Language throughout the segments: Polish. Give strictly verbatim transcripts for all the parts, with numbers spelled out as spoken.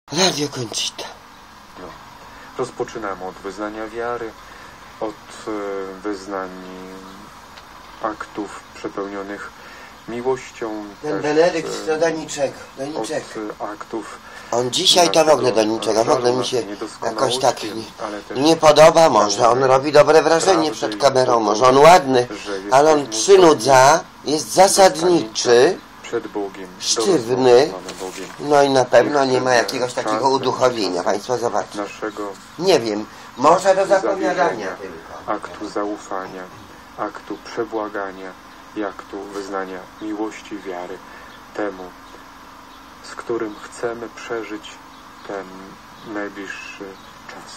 Radio Conchita. No. Rozpoczynamy od wyznania wiary, od e, wyznań aktów przepełnionych miłością. Ten Benedykt to do niczego, do niczego. Od aktów. On dzisiaj to w ogóle do niczego, w ogóle mi się jakoś tak nie, nie podoba. Może on robi dobre wrażenie przed kamerą, może on ładny, ale on przynudza, jest zasadniczy, przed Bogiem, sztywny, no i na pewno nie ma jakiegoś takiego uduchowienia. Państwo zobaczcie. Nie wiem, może do zapowiadania tylko. Aktu zaufania, aktu przebłagania i aktu wyznania miłości, wiary temu, z którym chcemy przeżyć ten najbliższy czas.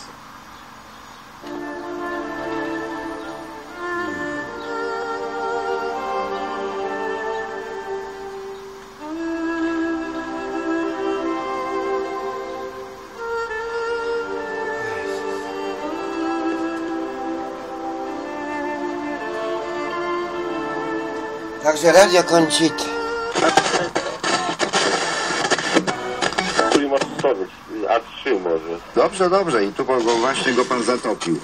Także Radio Conchita. A trzy może. Dobrze, dobrze. I tu go, właśnie go pan zatopił.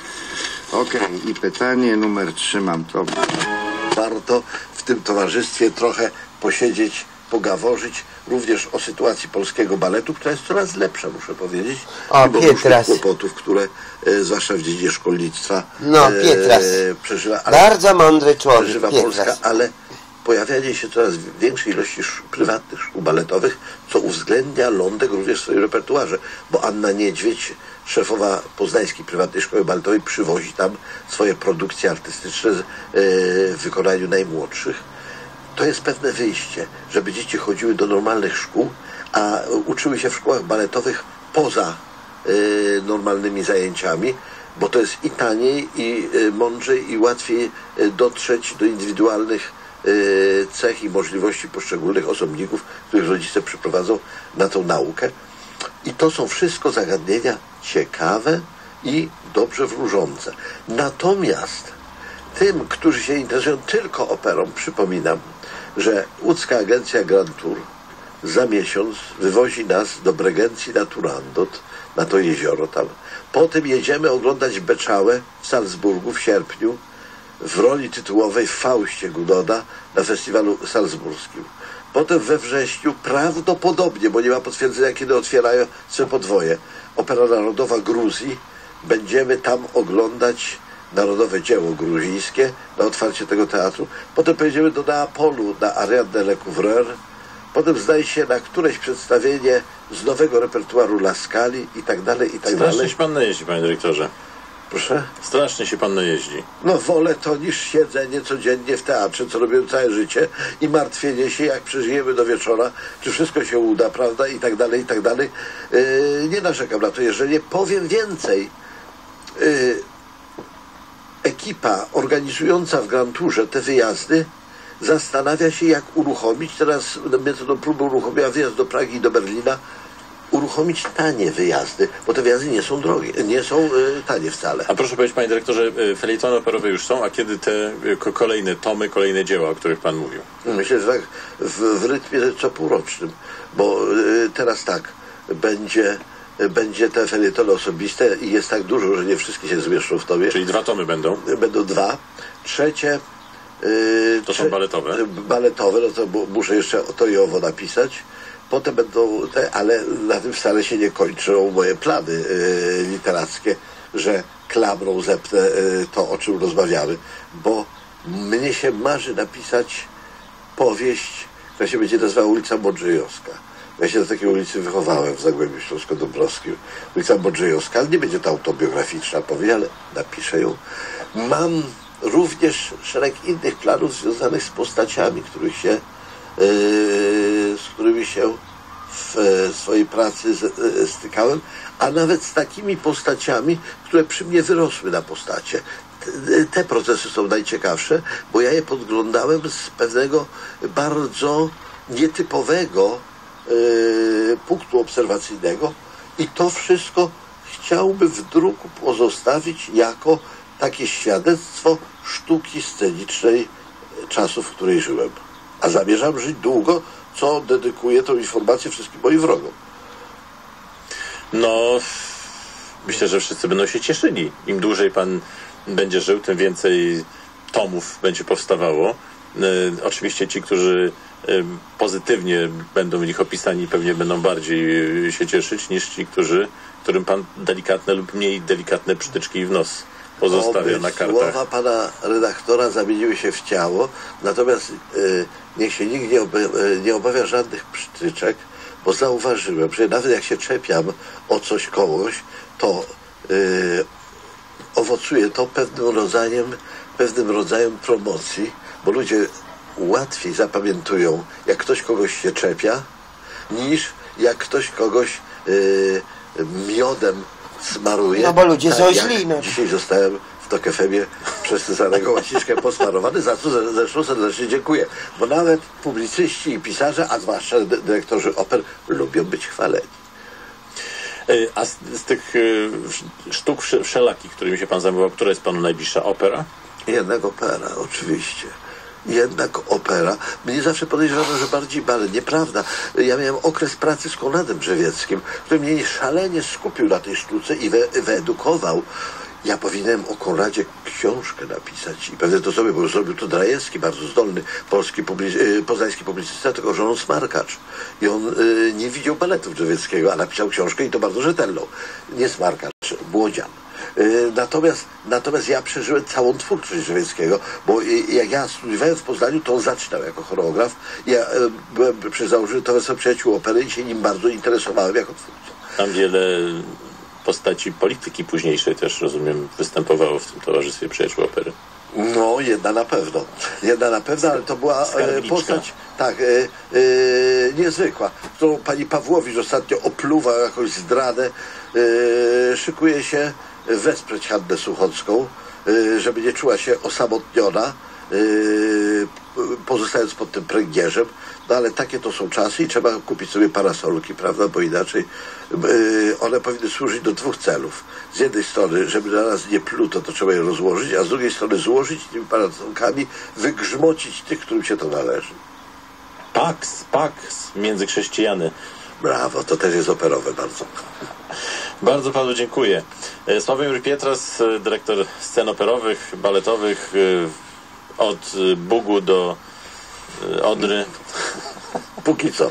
Okej. Okay. I pytanie numer trzy mam to. Warto w tym towarzystwie trochę posiedzieć, pogaworzyć również o sytuacji polskiego baletu, która jest coraz lepsza, muszę powiedzieć. O, Pietras. Kłopotów, które e, zwłaszcza w dziedzinie szkolnictwa no, Pietras. E, przeżywa. Ale, bardzo mądry człowiek, przeżywa Pietras. Polska, ale pojawianie się coraz większej ilości prywatnych szkół baletowych, co uwzględnia Lądek również w swoim repertuarze, bo Anna Niedźwiedź, szefowa poznańskiej prywatnej szkoły baletowej, przywozi tam swoje produkcje artystyczne w wykonaniu najmłodszych. To jest pewne wyjście, żeby dzieci chodziły do normalnych szkół, a uczyły się w szkołach baletowych poza normalnymi zajęciami, bo to jest i taniej, i mądrzej, i łatwiej dotrzeć do indywidualnych cech i możliwości poszczególnych osobników, których rodzice przyprowadzą na tą naukę. I to są wszystko zagadnienia ciekawe i dobrze wróżące. Natomiast tym, którzy się interesują tylko operą, przypominam, że łódzka agencja Grand Tour za miesiąc wywozi nas do Bregencji na Turandot, na to jezioro tam. Potem jedziemy oglądać Beczałę w Salzburgu w sierpniu, w roli tytułowej w Faustie Gudoda na festiwalu salzburskim. Potem we wrześniu prawdopodobnie, bo nie ma potwierdzenia, kiedy otwierają się podwoje, Opera Narodowa Gruzji. Będziemy tam oglądać narodowe dzieło gruzińskie na otwarcie tego teatru. Potem pojedziemy do Neapolu na Ariadne Le Couvreur. Potem zdaje się na któreś przedstawienie z nowego repertuaru La Scali i tak dalej, i tak dalej. Strasznie się pan najeździ, panie dyrektorze. Proszę? Strasznie się pan najeździ. No wolę to niż siedzenie codziennie w teatrze, co robię całe życie, i martwienie się, jak przeżyjemy do wieczora, czy wszystko się uda, prawda, i tak dalej, i tak dalej. Yy, nie narzekam na to, jeżeli powiem więcej. Yy, ekipa organizująca w Grand Tourze te wyjazdy zastanawia się, jak uruchomić, teraz metodą próby uruchomienia wyjazd do Pragi i do Berlina, uruchomić tanie wyjazdy, bo te wyjazdy nie są drogie, nie są y, tanie wcale. A proszę powiedzieć, panie dyrektorze, y, felietony operowe już są, a kiedy te y, kolejne tomy, kolejne dzieła, o których pan mówił? Myślę, że tak w, w rytmie co półrocznym, bo y, teraz tak, będzie, y, będzie te felietony osobiste i jest tak dużo, że nie wszystkie się zmieszczą w tomie. Czyli dwa tomy będą? Będą dwa. Trzecie... Y, to są baletowe? Baletowe, no to muszę jeszcze to i owo napisać. Potem będą te, ale na tym wcale się nie kończą moje plany y, literackie, że klamrą zepnę y, to, o czym rozmawiamy, bo mnie się marzy napisać powieść, która się będzie nazywała Ulica Modrzejowska. Ja się do takiej ulicy wychowałem w Zagłębiu Śląsko-Dąbrowskim. Ulica Modrzejowska, ale nie będzie to autobiograficzna powieść, ale napiszę ją. Mam również szereg innych planów związanych z postaciami, których się z którymi się w swojej pracy stykałem, a nawet z takimi postaciami, które przy mnie wyrosły na postacie. Te procesy są najciekawsze, bo ja je podglądałem z pewnego bardzo nietypowego punktu obserwacyjnego i to wszystko chciałbym w druku pozostawić jako takie świadectwo sztuki scenicznej czasów, w której żyłem. A zamierzam żyć długo, co dedykuję tą informację wszystkim moim wrogom. No, myślę, że wszyscy będą się cieszyli. Im dłużej pan będzie żył, tym więcej tomów będzie powstawało. E, oczywiście ci, którzy e, pozytywnie będą w nich opisani, pewnie będą bardziej e, się cieszyć niż ci, którzy, którym pan delikatne lub mniej delikatne przytyczki w nos pozostawia na kartach. Słowa pana redaktora zamieniły się w ciało, natomiast e, niech się nikt nie, oba, e, nie obawia żadnych przytyczek, bo zauważyłem, że nawet jak się czepiam o coś kogoś, to e, owocuje to pewnym rodzajem, pewnym rodzajem promocji, bo ludzie łatwiej zapamiętują, jak ktoś kogoś się czepia, niż jak ktoś kogoś yy, miodem smaruje. No bo ludzie tak są jak źli. No. Dzisiaj zostałem w Tok F M-ie przez Cezanego Łaciczkę posmarowany, za co zresztą serdecznie dziękuję. Bo nawet publicyści i pisarze, a zwłaszcza dyrektorzy oper, lubią być chwaleni. A z, z tych y, sztuk wszelakich, którymi się pan zajmował, która jest panu najbliższa? Opera? Jednak opera, oczywiście. Jednak opera. Mnie zawsze podejrzewano, że bardziej balet. Nieprawda. Ja miałem okres pracy z Konradem Drzewieckim, który mnie szalenie skupił na tej sztuce i we, wyedukował. Ja powinienem o Konradzie książkę napisać i pewnie to zrobił, bo zrobił to Drajewski, bardzo zdolny polski publicy, yy, poznański publicysta, tylko że on smarkacz. I on yy, nie widział baletów Drzewieckiego, a napisał książkę i to bardzo rzetelną. Nie smarkacz, Młodzian. Yy, natomiast, natomiast ja przeżyłem całą twórczość Drzewieckiego, bo yy, jak ja studiowałem w Poznaniu, to on zaczynał jako choreograf. Ja yy, byłem przy założeniu Towarzystwa Przyjaciół Opery i się nim bardzo interesowałem jako twórca. Tam wiele postaci polityki późniejszej też, rozumiem, występowało w tym Towarzystwie Przyjaciół Opery. No, jedna na pewno. Jedna na pewno, ale to była e, postać, tak, e, e, niezwykła, którą pani Pawłowicz ostatnio opluwa jakąś zdradę. E, szykuje się wesprzeć Hannę Suchocką, e, żeby nie czuła się osamotniona, e, pozostając pod tym pręgierzem. No ale takie to są czasy i trzeba kupić sobie parasolki, prawda, bo inaczej yy, one powinny służyć do dwóch celów. Z jednej strony, żeby na nas nie pluto, to trzeba je rozłożyć, a z drugiej strony złożyć tymi parasolkami, wygrzmocić tych, którym się to należy. Pax, pax między chrześcijany. Brawo, to też jest operowe bardzo. Bardzo panu dziękuję. Sławomir Pietras, dyrektor scen operowych, baletowych, od Bugu do Odry. Póki co.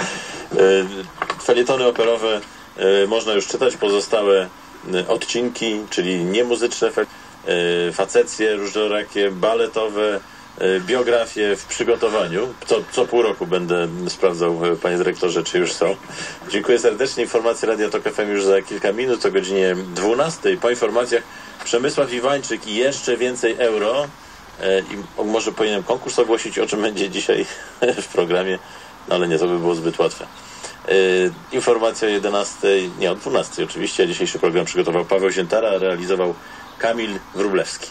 Felietony operowe można już czytać, pozostałe odcinki, czyli niemuzyczne, facecje różnorakie, baletowe, biografie w przygotowaniu. Co, co pół roku będę sprawdzał, panie dyrektorze, czy już są. Dziękuję serdecznie. Informacje Radia Tok F M już za kilka minut o godzinie dwunastej. Po informacjach Przemysław Iwańczyk i jeszcze więcej euro. I może powinienem konkurs ogłosić, o czym będzie dzisiaj w programie, no ale nie, to by było zbyt łatwe. Informacja o jedenastej, nie, o dwunastej oczywiście. Dzisiejszy program przygotował Paweł Ziętara, a realizował Kamil Wróblewski.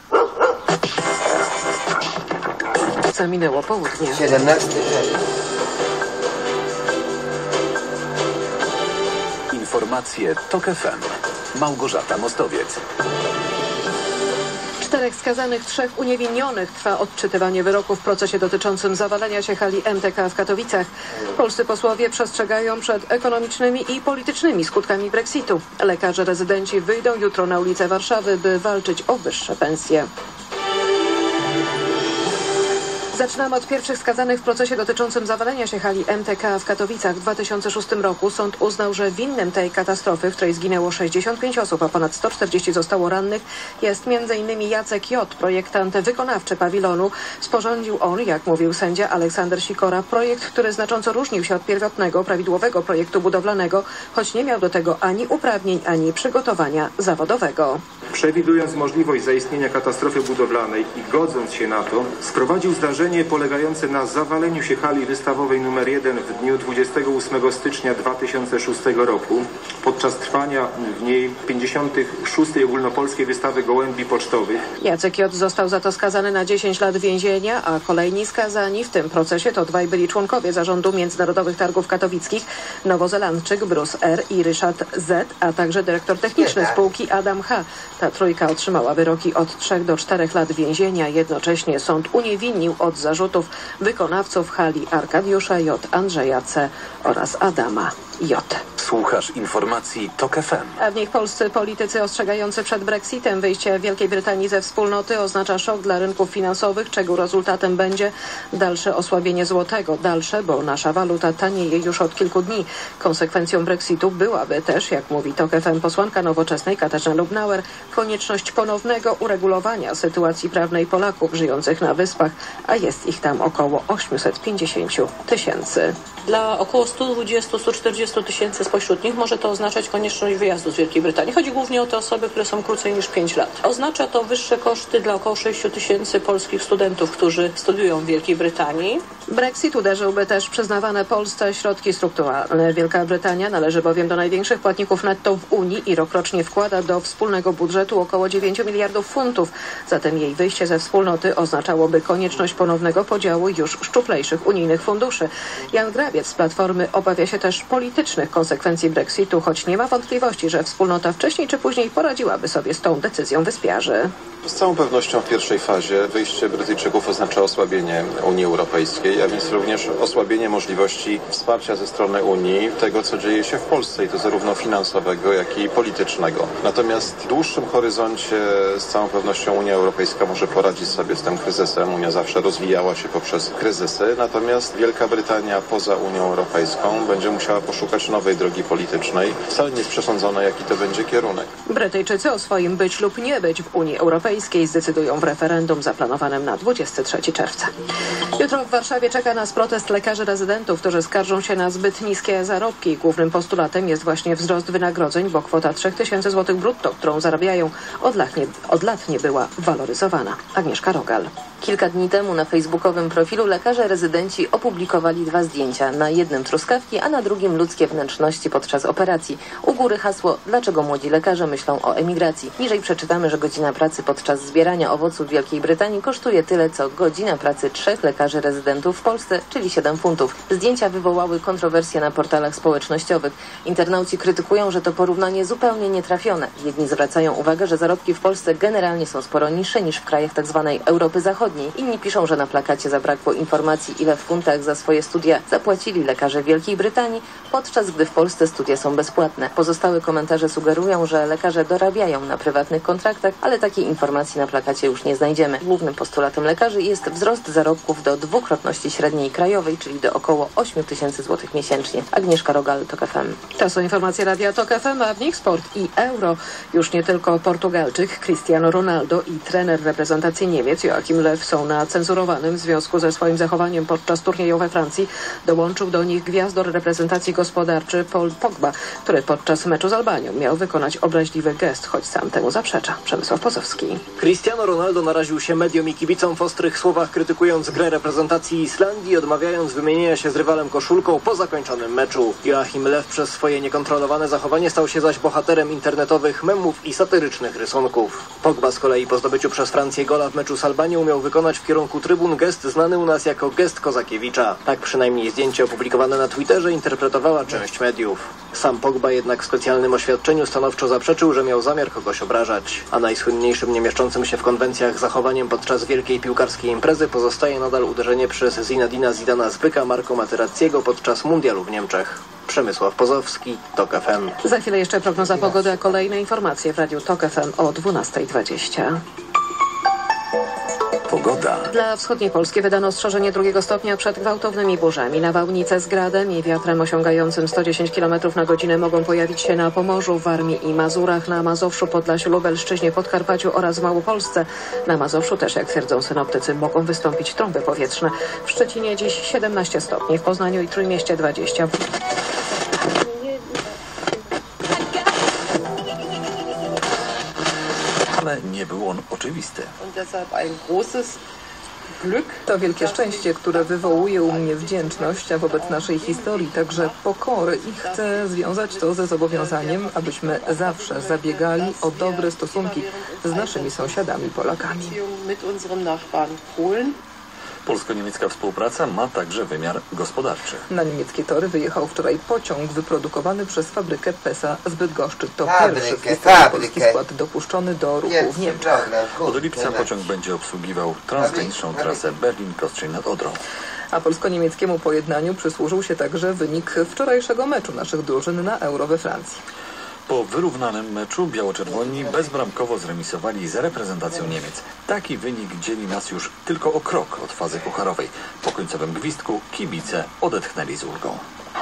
Co minęło południe. siedemnasty czerwca. Informacje Tok F M. Małgorzata Mostowiec. Czterech skazanych, trzech uniewinnionych. Trwa odczytywanie wyroku w procesie dotyczącym zawalenia się hali M T K w Katowicach. Polscy posłowie przestrzegają przed ekonomicznymi i politycznymi skutkami Brexitu. Lekarze rezydenci wyjdą jutro na ulice Warszawy, by walczyć o wyższe pensje. Zaczynamy od pierwszych skazanych w procesie dotyczącym zawalenia się hali M T K w Katowicach. W dwa tysiące szóstym roku sąd uznał, że winnym tej katastrofy, w której zginęło sześćdziesiąt pięć osób, a ponad sto czterdzieści zostało rannych, jest między innymi Jacek J., projektant wykonawczy pawilonu. Sporządził on, jak mówił sędzia Aleksander Sikora, projekt, który znacząco różnił się od pierwotnego, prawidłowego projektu budowlanego, choć nie miał do tego ani uprawnień, ani przygotowania zawodowego. Przewidując możliwość zaistnienia katastrofy budowlanej i godząc się na to, sprowadził zdarzenie polegające na zawaleniu się hali wystawowej nr jeden w dniu dwudziestego ósmego stycznia dwa tysiące szóstego roku podczas trwania w niej pięćdziesiątej szóstej ogólnopolskiej wystawy gołębi pocztowych. Jacek J. został za to skazany na dziesięć lat więzienia, a kolejni skazani w tym procesie to dwaj byli członkowie zarządu Międzynarodowych Targów Katowickich, nowozelandczyk Bruce R. i Ryszard Z., a także dyrektor techniczny spółki Adam H. Ta trójka otrzymała wyroki od trzech do czterech lat więzienia. Jednocześnie sąd uniewinnił od zarzutów wykonawców hali Arkadiusza J., Andrzeja C. oraz Adama J. Słuchasz informacji TOK F M. A w nich polscy politycy ostrzegający przed Brexitem. Wyjście Wielkiej Brytanii ze wspólnoty oznacza szok dla rynków finansowych, czego rezultatem będzie dalsze osłabienie złotego. Dalsze, bo nasza waluta tanieje już od kilku dni. Konsekwencją Brexitu byłaby też, jak mówi TOK F M posłanka Nowoczesnej Katarzyna Lubnauer, konieczność ponownego uregulowania sytuacji prawnej Polaków żyjących na Wyspach, a jest ich tam około osiemset pięćdziesiąt tysięcy. Dla około sto dwadzieścia do stu czterdziestu tysięcy spośród nich może to oznaczać konieczność wyjazdu z Wielkiej Brytanii. Chodzi głównie o te osoby, które są krócej niż pięć lat. Oznacza to wyższe koszty dla około sześciu tysięcy polskich studentów, którzy studiują w Wielkiej Brytanii. Brexit uderzyłby też przyznawane Polsce środki strukturalne. Wielka Brytania należy bowiem do największych płatników netto w Unii i rokrocznie wkłada do wspólnego budżetu około dziewięciu miliardów funtów. Zatem jej wyjście ze wspólnoty oznaczałoby konieczność ponownego podziału już szczuplejszych unijnych funduszy. Jan Grabiec z Platformy obawia się też politycznych konsekwencji Brexitu, choć nie ma wątpliwości, że wspólnota wcześniej czy później poradziłaby sobie z tą decyzją wyspiarzy. Z całą pewnością w pierwszej fazie wyjście Brytyjczyków oznacza osłabienie Unii Europejskiej, a więc również osłabienie możliwości wsparcia ze strony Unii tego, co dzieje się w Polsce, i to zarówno finansowego, jak i politycznego. Natomiast w dłuższym horyzoncie z całą pewnością Unia Europejska może poradzić sobie z tym kryzysem. Unia zawsze rozwijała się poprzez kryzysy, natomiast Wielka Brytania poza Unią Europejską będzie musiała poszukać nowej drogi politycznej. Wcale nie jest przesądzone, jaki to będzie kierunek. Brytyjczycy o swoim być lub nie być w Unii Europejskiej zdecydują w referendum zaplanowanym na dwudziestego trzeciego czerwca. Jutro w Warszawie czeka nas protest lekarzy rezydentów, którzy skarżą się na zbyt niskie zarobki. Głównym postulatem jest właśnie wzrost wynagrodzeń, bo kwota trzech tysięcy złotych brutto, którą zarabiają, od lat, nie, od lat nie była waloryzowana. Agnieszka Rogal. Kilka dni temu na facebookowym profilu lekarze rezydenci opublikowali dwa zdjęcia. Na jednym truskawki, a na drugim ludzkie wnętrzności podczas operacji. U góry hasło „Dlaczego młodzi lekarze myślą o emigracji?”. Niżej przeczytamy, że godzina pracy podczas zbierania owoców w Wielkiej Brytanii kosztuje tyle, co godzina pracy trzech lekarzy rezydentów w Polsce, czyli siedem funtów. Zdjęcia wywołały kontrowersje na portalach społecznościowych. Internauci krytykują, że to porównanie zupełnie nietrafione. Jedni zwracają uwagę, że zarobki w Polsce generalnie są sporo niższe niż w krajach tzw. Europy Zachodniej. Inni piszą, że na plakacie zabrakło informacji, ile w funtach za swoje studia zapłacili lekarze w Wielkiej Brytanii, podczas gdy w Polsce studia są bezpłatne. Pozostałe komentarze sugerują, że lekarze dorabiają na prywatnych kontraktach, ale takiej informacji na plakacie już nie znajdziemy. Głównym postulatem lekarzy jest wzrost zarobków do dwukrotności średniej krajowej, czyli do około ośmiu tysięcy złotych miesięcznie. Agnieszka Rogal, TOK F M. To są informacje Radia TOK F M, a w nich sport i Euro. Już nie tylko Portugalczyk Cristiano Ronaldo i trener reprezentacji Niemiec Joachim Löw są na cenzurowanym w związku ze swoim zachowaniem podczas turnieju we Francji. Dołączył do nich gwiazdor reprezentacji gospodarczy Paul Pogba, który podczas meczu z Albanią miał wykonać obraźliwy gest, choć sam temu zaprzecza. Przemysław Pozowski. Cristiano Ronaldo naraził się mediom i kibicom w ostrych słowach, krytykując grę reprezentacji Islandii, odmawiając wymienienia się z rywalem koszulką po zakończonym meczu. Joachim Löw przez swoje niekontrolowane zachowanie stał się zaś bohaterem internetowych memów i satyrycznych rysunków. Pogba z kolei po zdobyciu przez Francję gola w meczu z Albanią miał wykonać w kierunku trybun gest znany u nas jako gest Kozakiewicza. Tak przynajmniej zdjęcie opublikowane na Twitterze interpretowała część mediów. Sam Pogba jednak w specjalnym oświadczeniu stanowczo zaprzeczył, że miał zamiar kogoś obrażać. A najsłynniejszym niemieszczącym się w konwencjach zachowaniem podczas wielkiej piłkarskiej imprezy pozostaje nadal uderzenie przez Zinedina Zidana z byka Marco Materazziego podczas mundialu w Niemczech. Przemysław Pozowski, TOK F M. Za chwilę jeszcze prognoza pogody, a kolejne informacje w Radiu TOK F M o dwunastej dwadzieścia. Pogoda. Dla wschodniej Polski wydano ostrzeżenie drugiego stopnia przed gwałtownymi burzami. Nawałnice z gradem i wiatrem osiągającym sto dziesięć kilometrów na godzinę mogą pojawić się na Pomorzu, Warmii i Mazurach, na Mazowszu, Podlasiu, Lubelszczyźnie, Podkarpaciu oraz w Małopolsce. Na Mazowszu też, jak twierdzą synoptycy, mogą wystąpić trąby powietrzne. W Szczecinie dziś siedemnaście stopni, w Poznaniu i Trójmieście dwadzieścia. Ale nie był on oczywisty. To wielkie szczęście, które wywołuje u mnie wdzięczność, a wobec naszej historii także pokory, i chcę związać to ze zobowiązaniem, abyśmy zawsze zabiegali o dobre stosunki z naszymi sąsiadami Polakami. Polsko-niemiecka współpraca ma także wymiar gospodarczy. Na niemieckie tory wyjechał wczoraj pociąg wyprodukowany przez fabrykę Pesa z Bydgoszczy. To Fabrykę, pierwszy w historii fabrykę. polski skład dopuszczony do ruchu w Niemczech. Od lipca pociąg będzie obsługiwał transgraniczną trasę Berlin-Kostrzyn nad Odrą. A polsko-niemieckiemu pojednaniu przysłużył się także wynik wczorajszego meczu naszych drużyn na Euro we Francji. Po wyrównanym meczu biało-czerwoni bezbramkowo zremisowali z reprezentacją Niemiec. Taki wynik dzieli nas już tylko o krok od fazy pucharowej. Po końcowym gwizdku kibice odetchnęli z ulgą.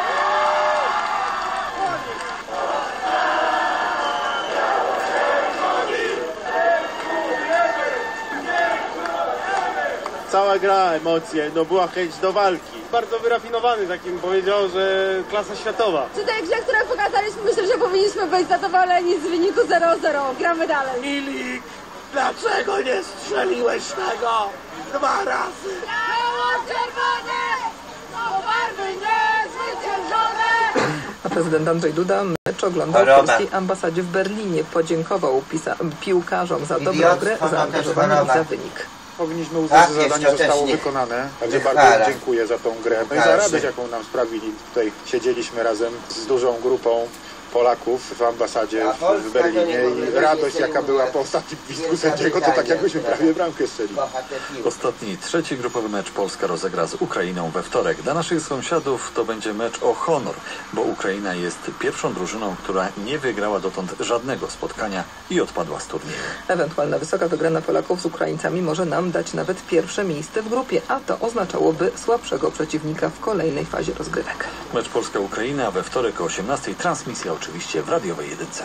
Cała gra, emocje, no była chęć do walki. Bardzo wyrafinowany, takim powiedział, że klasa światowa. Czy te grze, które pokazaliśmy, myślę, że powinniśmy być zadowoleni z wyniku zero zero. Gramy dalej. Milik, dlaczego nie strzeliłeś tego dwa razy? Biało-czerwone! To barwy niezwyciężone! A prezydent Andrzej Duda mecz oglądał w polskiej ambasadzie w Berlinie. Podziękował pisa- piłkarzom za dobrą grę, zaangażowanie i za wynik. Powinniśmy uznać, tak, że zadanie zostało wykonane. Także bardzo dziękuję za tą grę. No i za radość, jaką nam sprawili. Tutaj siedzieliśmy razem z dużą grupą Polaków w ambasadzie w Berlinie i radość, jaka była po ostatnim gwizdku sędziego, to tak jakbyśmy prawie bramkę strzelili. Ostatni, trzeci grupowy mecz Polska rozegra z Ukrainą we wtorek. Dla naszych sąsiadów to będzie mecz o honor, bo Ukraina jest pierwszą drużyną, która nie wygrała dotąd żadnego spotkania i odpadła z turnieju. Ewentualna wysoka wygrana Polaków z Ukraińcami może nam dać nawet pierwsze miejsce w grupie, a to oznaczałoby słabszego przeciwnika w kolejnej fazie rozgrywek. Mecz Polska-Ukraina we wtorek o osiemnastej, transmisja oczywiście w radiowej jedynce.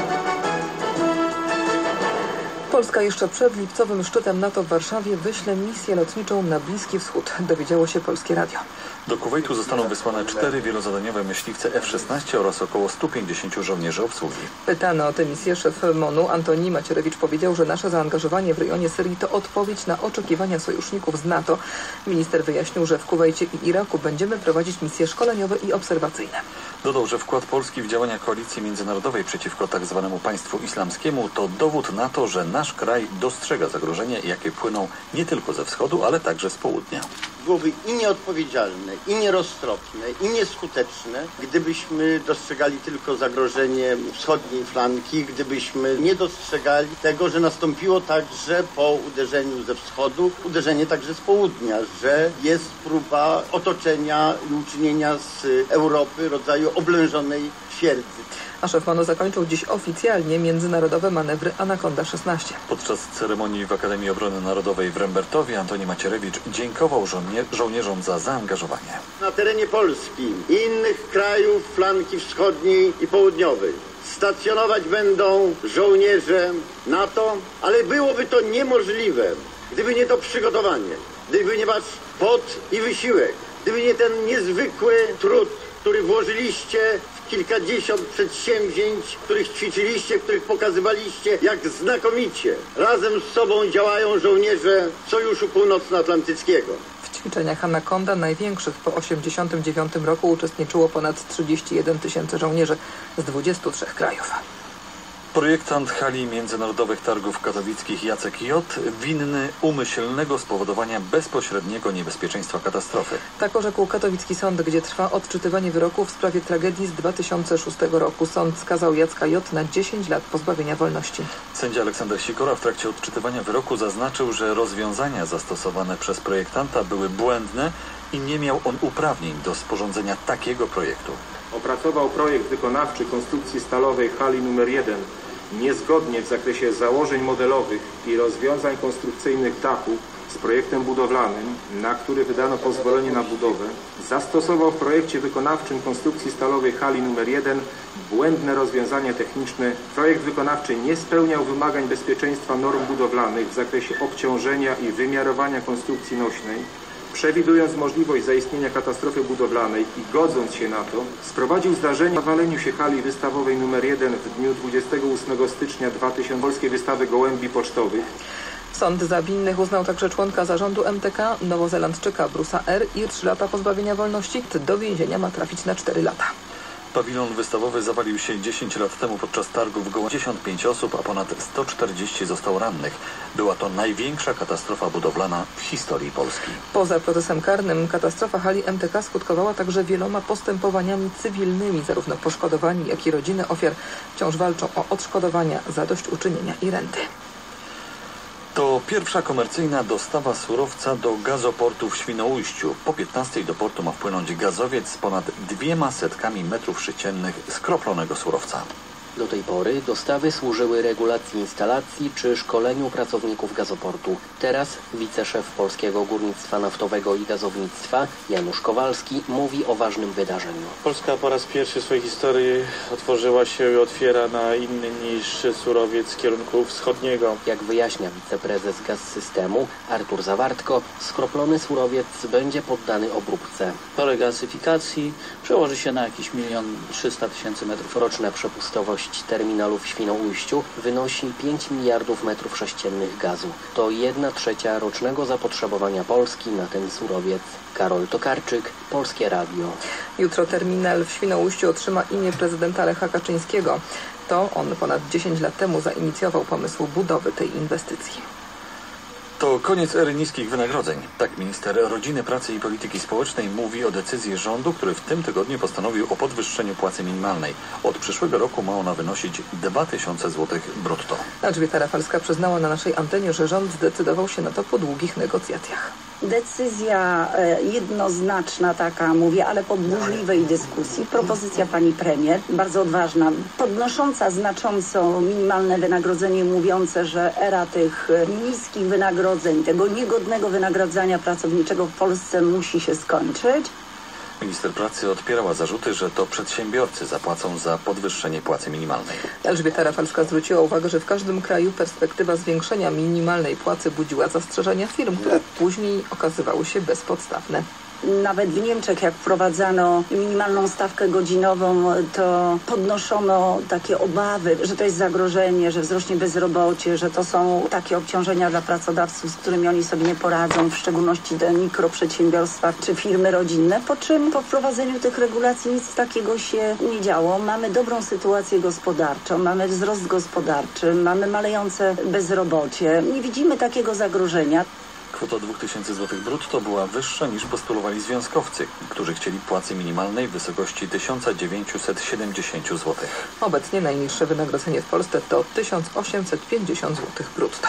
Polska jeszcze przed lipcowym szczytem NATO w Warszawie wyśle misję lotniczą na Bliski Wschód, dowiedziało się Polskie Radio. Do Kuwejtu zostaną wysłane cztery wielozadaniowe myśliwce F szesnaście oraz około stu pięćdziesięciu żołnierzy obsługi. Pytany o tę misję szef MONU Antoni Macierewicz powiedział, że nasze zaangażowanie w rejonie Syrii to odpowiedź na oczekiwania sojuszników z NATO. Minister wyjaśnił, że w Kuwejcie i Iraku będziemy prowadzić misje szkoleniowe i obserwacyjne. Dodał, że wkład Polski w działania koalicji międzynarodowej przeciwko tzw. państwu islamskiemu to dowód na to, że nasz kraj dostrzega zagrożenia, jakie płyną nie tylko ze wschodu, ale także z południa. Byłoby i nieodpowiedzialne, i nieroztropne, i nieskuteczne, gdybyśmy dostrzegali tylko zagrożenie wschodniej flanki, gdybyśmy nie dostrzegali tego, że nastąpiło także po uderzeniu ze wschodu, uderzenie także z południa, że jest próba otoczenia i uczynienia z Europy rodzaju oblężonej twierdzy. A szef MONU zakończył dziś oficjalnie międzynarodowe manewry Anakonda szesnaście. Podczas ceremonii w Akademii Obrony Narodowej w Rembertowie Antoni Macierewicz dziękował żołnie- żołnierzom za zaangażowanie. Na terenie Polski i innych krajów flanki wschodniej i południowej stacjonować będą żołnierze NATO, ale byłoby to niemożliwe, gdyby nie to przygotowanie, gdyby nie wasz pot i wysiłek, gdyby nie ten niezwykły trud, który włożyliście w kilkadziesiąt przedsięwzięć, których ćwiczyliście, których pokazywaliście, jak znakomicie razem z sobą działają żołnierze Sojuszu Północnoatlantyckiego. W ćwiczeniach Anakonda, największych po osiemdziesiątym dziewiątym roku, uczestniczyło ponad trzydzieści jeden tysięcy żołnierzy z dwudziestu trzech krajów. Projektant hali międzynarodowych targów katowickich Jacek J. winny umyślnego spowodowania bezpośredniego niebezpieczeństwa katastrofy. Tak orzekł katowicki sąd, gdzie trwa odczytywanie wyroku w sprawie tragedii z dwa tysiące szóstego roku. Sąd skazał Jacka J. na dziesięć lat pozbawienia wolności. Sędzia Aleksander Sikora w trakcie odczytywania wyroku zaznaczył, że rozwiązania zastosowane przez projektanta były błędne i nie miał on uprawnień do sporządzenia takiego projektu. Opracował projekt wykonawczy konstrukcji stalowej hali numer jeden niezgodnie w zakresie założeń modelowych i rozwiązań konstrukcyjnych dachu z projektem budowlanym, na który wydano pozwolenie na budowę. Zastosował w projekcie wykonawczym konstrukcji stalowej hali numer jeden błędne rozwiązania techniczne. Projekt wykonawczy nie spełniał wymagań bezpieczeństwa norm budowlanych w zakresie obciążenia i wymiarowania konstrukcji nośnej. Przewidując możliwość zaistnienia katastrofy budowlanej i godząc się na to, sprowadził zdarzenie o zawaleniu się hali wystawowej numer jeden w dniu dwudziestego ósmego stycznia dwa tysiące Polskiej Wystawy Gołębi Pocztowych. Sąd za winnych uznał także członka zarządu M T K, Nowozelandczyka Bruce'a R. i trzy lata pozbawienia wolności. Do więzienia ma trafić na cztery lata. Pawilon wystawowy zawalił się dziesięć lat temu podczas targów w Gołębie. pięćdziesiąt pięć osób, a ponad sto czterdzieści zostało rannych. Była to największa katastrofa budowlana w historii Polski. Poza procesem karnym katastrofa hali M T K skutkowała także wieloma postępowaniami cywilnymi. Zarówno poszkodowani, jak i rodziny ofiar wciąż walczą o odszkodowania, zadośćuczynienia i renty. To pierwsza komercyjna dostawa surowca do gazoportu w Świnoujściu. Po piętnastej do portu ma wpłynąć gazowiec z ponad dwiema setkami metrów sześciennych skroplonego surowca. Do tej pory dostawy służyły regulacji instalacji czy szkoleniu pracowników gazoportu. Teraz wiceszef Polskiego Górnictwa Naftowego i Gazownictwa Janusz Kowalski mówi o ważnym wydarzeniu. Polska po raz pierwszy w swojej historii otworzyła się i otwiera na inny niż surowiec z kierunku wschodniego. Jak wyjaśnia wiceprezes Gaz-Systemu Artur Zawartko, skroplony surowiec będzie poddany obróbce. Po regazyfikacji przełoży się na jakiś milion trzysta tysięcy metrów. Roczna przepustowość terminalu w Świnoujściu wynosi pięć miliardów metrów sześciennych gazu. To jedna trzecia rocznego zapotrzebowania Polski na ten surowiec. Karol Tokarczyk, Polskie Radio. Jutro terminal w Świnoujściu otrzyma imię prezydenta Lecha Kaczyńskiego. To on ponad dziesięć lat temu zainicjował pomysł budowy tej inwestycji. To koniec ery niskich wynagrodzeń. Tak minister Rodziny, Pracy i Polityki Społecznej mówi o decyzji rządu, który w tym tygodniu postanowił o podwyższeniu płacy minimalnej. Od przyszłego roku ma ona wynosić dwa tysiące złotych brutto. Elżbieta Rafalska przyznała na naszej antenie, że rząd zdecydował się na to po długich negocjacjach. Decyzja jednoznaczna taka, mówię, ale po burzliwej dyskusji. Propozycja pani premier, bardzo odważna, podnosząca znacząco minimalne wynagrodzenie, mówiące, że era tych niskich wynagrodzeń, tego niegodnego wynagradzania pracowniczego w Polsce musi się skończyć. Minister pracy odpierała zarzuty, że to przedsiębiorcy zapłacą za podwyższenie płacy minimalnej. Elżbieta Rafalska zwróciła uwagę, że w każdym kraju perspektywa zwiększenia minimalnej płacy budziła zastrzeżenia firm, które później okazywały się bezpodstawne. Nawet w Niemczech, jak wprowadzano minimalną stawkę godzinową, to podnoszono takie obawy, że to jest zagrożenie, że wzrośnie bezrobocie, że to są takie obciążenia dla pracodawców, z którymi oni sobie nie poradzą, w szczególności te mikroprzedsiębiorstwa czy firmy rodzinne. Po czym po wprowadzeniu tych regulacji nic takiego się nie działo. Mamy dobrą sytuację gospodarczą, mamy wzrost gospodarczy, mamy malejące bezrobocie. Nie widzimy takiego zagrożenia. Kwota dwa tysiące złotych brutto była wyższa niż postulowali związkowcy, którzy chcieli płacy minimalnej w wysokości tysiąc dziewięćset siedemdziesiąt złotych. Obecnie najniższe wynagrodzenie w Polsce to tysiąc osiemset pięćdziesiąt złotych brutto.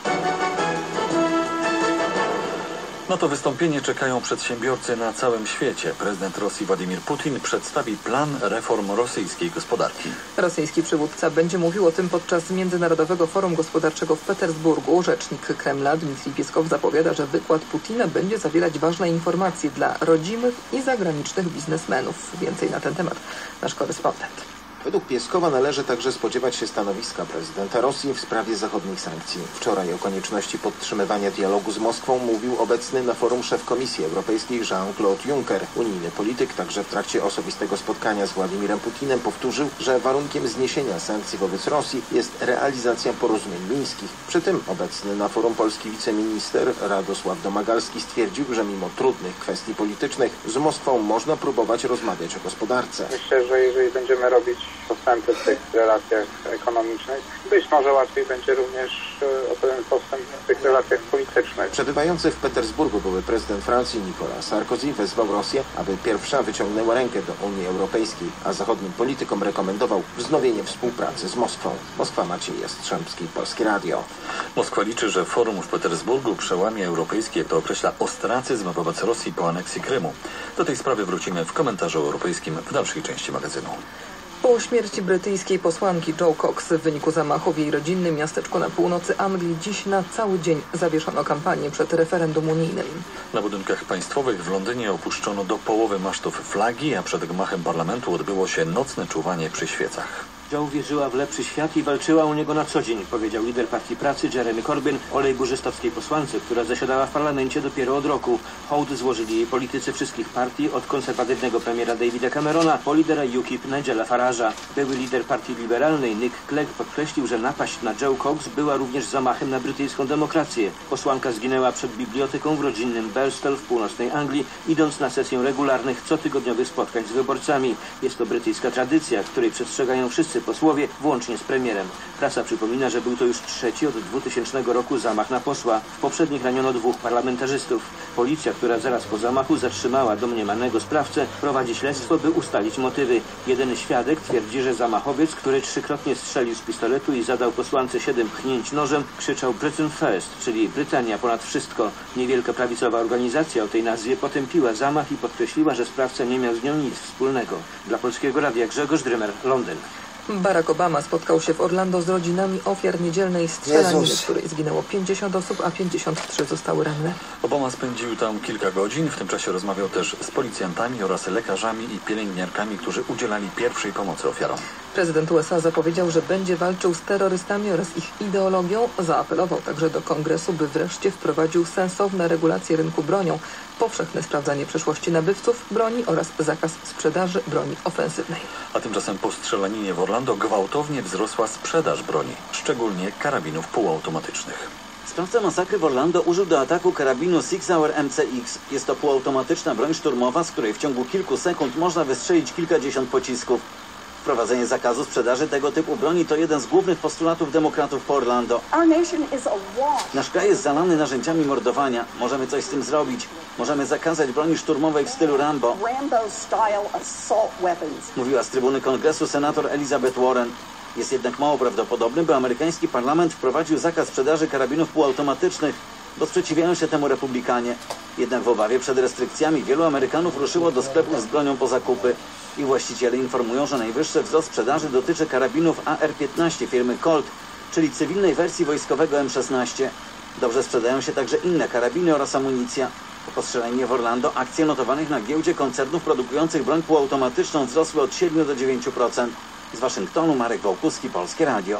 Na to wystąpienie czekają przedsiębiorcy na całym świecie. Prezydent Rosji Władimir Putin przedstawi plan reform rosyjskiej gospodarki. Rosyjski przywódca będzie mówił o tym podczas Międzynarodowego Forum Gospodarczego w Petersburgu. Rzecznik Kremla Dmitrij Pieskow zapowiada, że wykład Putina będzie zawierać ważne informacje dla rodzimych i zagranicznych biznesmenów. Więcej na ten temat nasz korespondent. Według Pieskowa należy także spodziewać się stanowiska prezydenta Rosji w sprawie zachodnich sankcji. Wczoraj o konieczności podtrzymywania dialogu z Moskwą mówił obecny na forum szef Komisji Europejskiej Jean-Claude Juncker. Unijny polityk także w trakcie osobistego spotkania z Władimirem Putinem powtórzył, że warunkiem zniesienia sankcji wobec Rosji jest realizacja porozumień mińskich. Przy tym obecny na forum polski wiceminister Radosław Domagalski stwierdził, że mimo trudnych kwestii politycznych z Moskwą można próbować rozmawiać o gospodarce. Myślę, że jeżeli będziemy robić postępy w tych relacjach ekonomicznych, być może łatwiej będzie również o ten postęp w tych relacjach politycznych. Przebywający w Petersburgu były prezydent Francji Nicolas Sarkozy wezwał Rosję, aby pierwsza wyciągnęła rękę do Unii Europejskiej, a zachodnim politykom rekomendował wznowienie współpracy z Moskwą. Moskwa, Maciej Jastrzębski, Polskie Radio. Moskwa liczy, że forum w Petersburgu przełamie europejskie, jak to określa, ostracyzm wobec Rosji po aneksji Krymu. Do tej sprawy wrócimy w komentarzu europejskim w dalszej części magazynu. Po śmierci brytyjskiej posłanki Jo Cox w wyniku zamachu w jej rodzinnym miasteczku na północy Anglii dziś na cały dzień zawieszono kampanię przed referendum unijnym. Na budynkach państwowych w Londynie opuszczono do połowy masztów flagi, a przed gmachem parlamentu odbyło się nocne czuwanie przy świecach. Jo wierzyła w lepszy świat i walczyła o niego na co dzień, powiedział lider Partii Pracy Jeremy Corbyn o lejburzystowskiej posłance, która zasiadała w parlamencie dopiero od roku. Hołd złożyli jej politycy wszystkich partii, od konserwatywnego premiera Davida Camerona po lidera U K I P Nigela Farage'a. Były lider Partii Liberalnej Nick Clegg podkreślił, że napaść na Jo Cox była również zamachem na brytyjską demokrację. Posłanka zginęła przed biblioteką w rodzinnym Birstall w północnej Anglii, idąc na sesję regularnych, cotygodniowych spotkań z wyborcami. Jest to brytyjska tradycja, której przestrzegają wszyscy posłowie, włącznie z premierem. Prasa przypomina, że był to już trzeci od dwutysięcznego roku zamach na posła. W poprzednich raniono dwóch parlamentarzystów. Policja, która zaraz po zamachu zatrzymała domniemanego sprawcę, prowadzi śledztwo, by ustalić motywy. Jeden świadek twierdzi, że zamachowiec, który trzykrotnie strzelił z pistoletu i zadał posłance siedem pchnięć nożem, krzyczał Britain First, czyli Brytania ponad wszystko. Niewielka prawicowa organizacja o tej nazwie potępiła zamach i podkreśliła, że sprawca nie miał z nią nic wspólnego. Dla Polskiego Radia Grzegorz Drymer, Londyn. Barack Obama spotkał się w Orlando z rodzinami ofiar niedzielnej strzelaniny, Jezus. w której zginęło pięćdziesiąt osób, a pięćdziesiąt trzy zostały ranne. Obama spędził tam kilka godzin. W tym czasie rozmawiał też z policjantami oraz lekarzami i pielęgniarkami, którzy udzielali pierwszej pomocy ofiarom. Prezydent U S A zapowiedział, że będzie walczył z terrorystami oraz ich ideologią. Zaapelował także do Kongresu, by wreszcie wprowadził sensowne regulacje rynku bronią, powszechne sprawdzanie przeszłości nabywców broni oraz zakaz sprzedaży broni ofensywnej. A tymczasem po strzelaninie w Orlando gwałtownie wzrosła sprzedaż broni, szczególnie karabinów półautomatycznych. Sprawca masakry w Orlando użył do ataku karabinu Six Hour M C X. Jest to półautomatyczna broń szturmowa, z której w ciągu kilku sekund można wystrzelić kilkadziesiąt pocisków. Wprowadzenie zakazu sprzedaży tego typu broni to jeden z głównych postulatów demokratów po Orlando. Nasz kraj jest zalany narzędziami mordowania. Możemy coś z tym zrobić. Możemy zakazać broni szturmowej w stylu Rambo. Mówiła z trybuny Kongresu senator Elizabeth Warren. Jest jednak mało prawdopodobne, by amerykański parlament wprowadził zakaz sprzedaży karabinów półautomatycznych, bo sprzeciwiają się temu republikanie. Jednak w obawie przed restrykcjami wielu Amerykanów ruszyło do sklepów z bronią po zakupy. Ich właściciele informują, że najwyższy wzrost sprzedaży dotyczy karabinów A R piętnaście firmy Colt, czyli cywilnej wersji wojskowego M szesnaście. Dobrze sprzedają się także inne karabiny oraz amunicja. Po postrzeleniu w Orlando akcje notowanych na giełdzie koncernów produkujących broń półautomatyczną wzrosły od siedmiu do dziewięciu procent. Z Waszyngtonu Marek Wołkuski, Polskie Radio.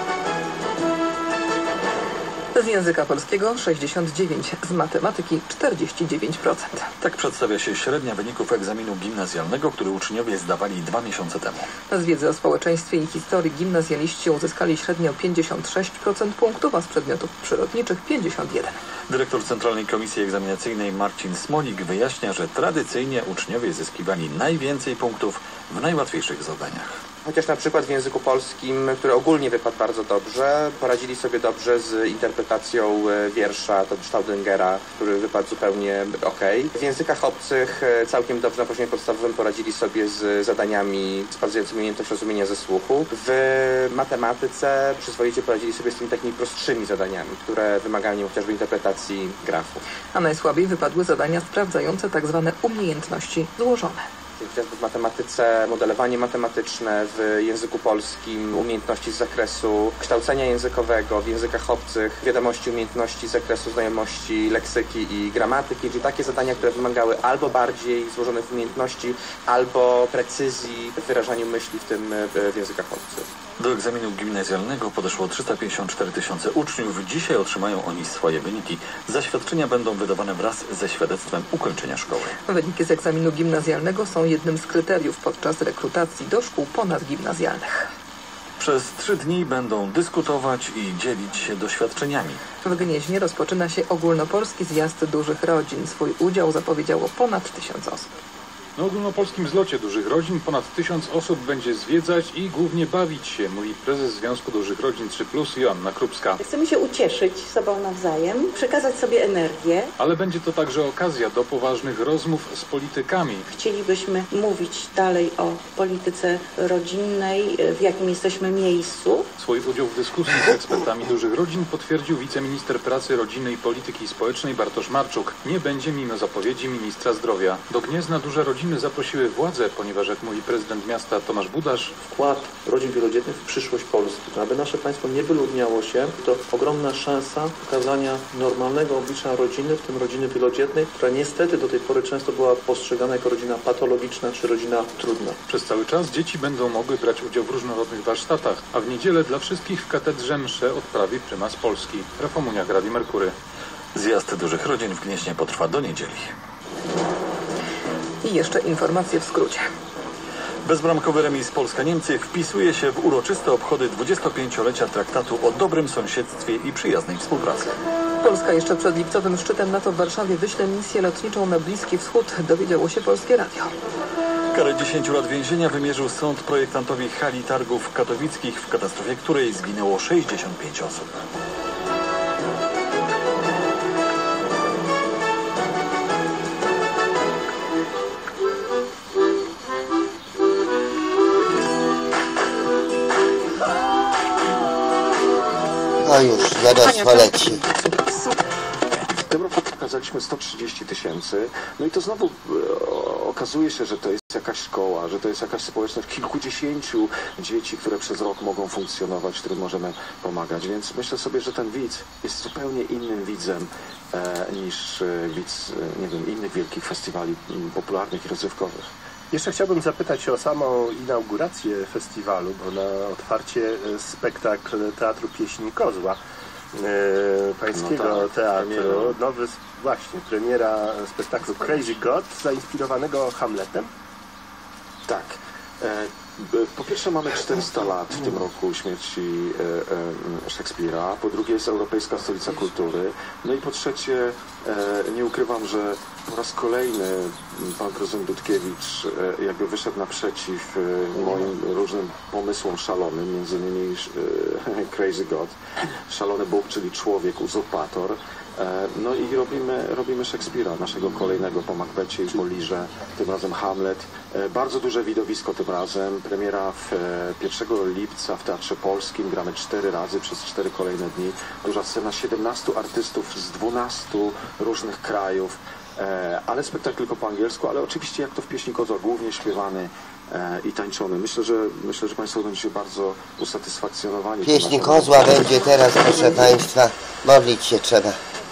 Z języka polskiego sześćdziesiąt dziewięć, z matematyki czterdzieści dziewięć procent. Tak przedstawia się średnia wyników egzaminu gimnazjalnego, który uczniowie zdawali dwa miesiące temu. Z wiedzy o społeczeństwie i historii gimnazjaliści uzyskali średnio pięćdziesiąt sześć procent punktów, a z przedmiotów przyrodniczych pięćdziesiąt jeden procent. Dyrektor Centralnej Komisji Egzaminacyjnej Marcin Smolik wyjaśnia, że tradycyjnie uczniowie zyskiwali najwięcej punktów w najłatwiejszych zadaniach. Chociaż na przykład w języku polskim, który ogólnie wypadł bardzo dobrze, poradzili sobie dobrze z interpretacją wiersza to Staudingera, który wypadł zupełnie okej. W językach obcych całkiem dobrze na poziomie podstawowym poradzili sobie z zadaniami sprawdzającymi umiejętność rozumienia ze słuchu. W matematyce przyzwoicie poradzili sobie z tymi takimi prostszymi zadaniami, które wymagają chociażby interpretacji grafów. A najsłabiej wypadły zadania sprawdzające tak zwane umiejętności złożone. Chociażby w matematyce modelowanie matematyczne, w języku polskim umiejętności z zakresu kształcenia językowego, w językach obcych wiadomości, umiejętności z zakresu znajomości leksyki i gramatyki, czyli takie zadania, które wymagały albo bardziej złożonych umiejętności, albo precyzji w wyrażaniu myśli, w tym w językach obcych. Do egzaminu gimnazjalnego podeszło trzysta pięćdziesiąt cztery tysiące uczniów. Dzisiaj otrzymają oni swoje wyniki. Zaświadczenia będą wydawane wraz ze świadectwem ukończenia szkoły. Wyniki z egzaminu gimnazjalnego są jednym z kryteriów podczas rekrutacji do szkół ponadgimnazjalnych. Przez trzy dni będą dyskutować i dzielić się doświadczeniami. W Gnieźnie rozpoczyna się ogólnopolski zjazd dużych rodzin. Swój udział zapowiedziało ponad tysiąc osób. Na ogólnopolskim zlocie dużych rodzin ponad tysiąc osób będzie zwiedzać i głównie bawić się, mówi prezes Związku Dużych Rodzin trzy plus Joanna Krupska. Chcemy się ucieszyć sobą nawzajem, przekazać sobie energię. Ale będzie to także okazja do poważnych rozmów z politykami. Chcielibyśmy mówić dalej o polityce rodzinnej, w jakim jesteśmy miejscu. Swój udział w dyskusji z ekspertami dużych rodzin potwierdził wiceminister pracy, rodziny i polityki społecznej Bartosz Marczuk. Nie będzie mimo zapowiedzi ministra zdrowia. Do Gniezna duże rodziny zaprosiły władze, ponieważ, jak mówi prezydent miasta Tomasz Budasz, wkład rodzin wielodzietnych w przyszłość Polski. Aby nasze państwo nie wyludniało się, to ogromna szansa pokazania normalnego oblicza rodziny, w tym rodziny wielodzietnej, która niestety do tej pory często była postrzegana jako rodzina patologiczna czy rodzina trudna. Przez cały czas dzieci będą mogły brać udział w różnorodnych warsztatach, a w niedzielę dla wszystkich w katedrze mszę odprawi prymas Polski. Rafał Muniak, Radio Merkury. Zjazd dużych rodzin w Gnieźnie potrwa do niedzieli. I jeszcze informacje w skrócie. Bezbramkowy remis Polska-Niemcy wpisuje się w uroczyste obchody dwudziestopięciolecia traktatu o dobrym sąsiedztwie i przyjaznej współpracy. Polska jeszcze przed lipcowym szczytem NATO w Warszawie wyśle misję lotniczą na Bliski Wschód, dowiedziało się Polskie Radio. Karę dziesięciu lat więzienia wymierzył sąd projektantowi hali targów katowickich, w katastrofie której zginęło sześćdziesiąt pięć osób. No już, wiadostwo leci. W tym roku pokazaliśmy sto trzydzieści tysięcy. No i to znowu e, okazuje się, że to jest jakaś szkoła, że to jest jakaś społeczność kilkudziesięciu dzieci, które przez rok mogą funkcjonować, którym możemy pomagać. Więc myślę sobie, że ten widz jest zupełnie innym widzem e, niż e, widz, e, nie wiem, innych wielkich festiwali m, popularnych i rozrywkowych. Jeszcze chciałbym zapytać o samą inaugurację festiwalu, bo na otwarcie spektakl Teatru Pieśni Kozła, e, pańskiego no tak, teatru, premiera. nowy, właśnie, premiera spektaklu Crazy God, zainspirowanego Hamletem. Tak. E, po pierwsze mamy czterysta lat w tym roku śmierci e, e, Szekspira, po drugie jest Europejska Stolica Kultury, no i po trzecie e, nie ukrywam, że po raz kolejny pan prezydent Dudkiewicz e, jakby wyszedł naprzeciw e, moim różnym pomysłom szalonym, między innymi e, Crazy God, szalony Bóg, czyli człowiek, uzurpator. No i robimy, robimy Szekspira, naszego kolejnego po Macbecie i po Lirze, tym razem Hamlet. Bardzo duże widowisko tym razem. Premiera w pierwszego lipca w Teatrze Polskim. Gramy cztery razy przez cztery kolejne dni. Duża scena, siedemnastu artystów z dwunastu różnych krajów. Ale spektakl tylko po angielsku, ale oczywiście jak to w Pieśni Kozła, głównie śpiewany i tańczony. Myślę, że myślę, że Państwo będziecie bardzo usatysfakcjonowani. Pieśni Kozła będzie teraz, proszę Państwa, modlić się trzeba.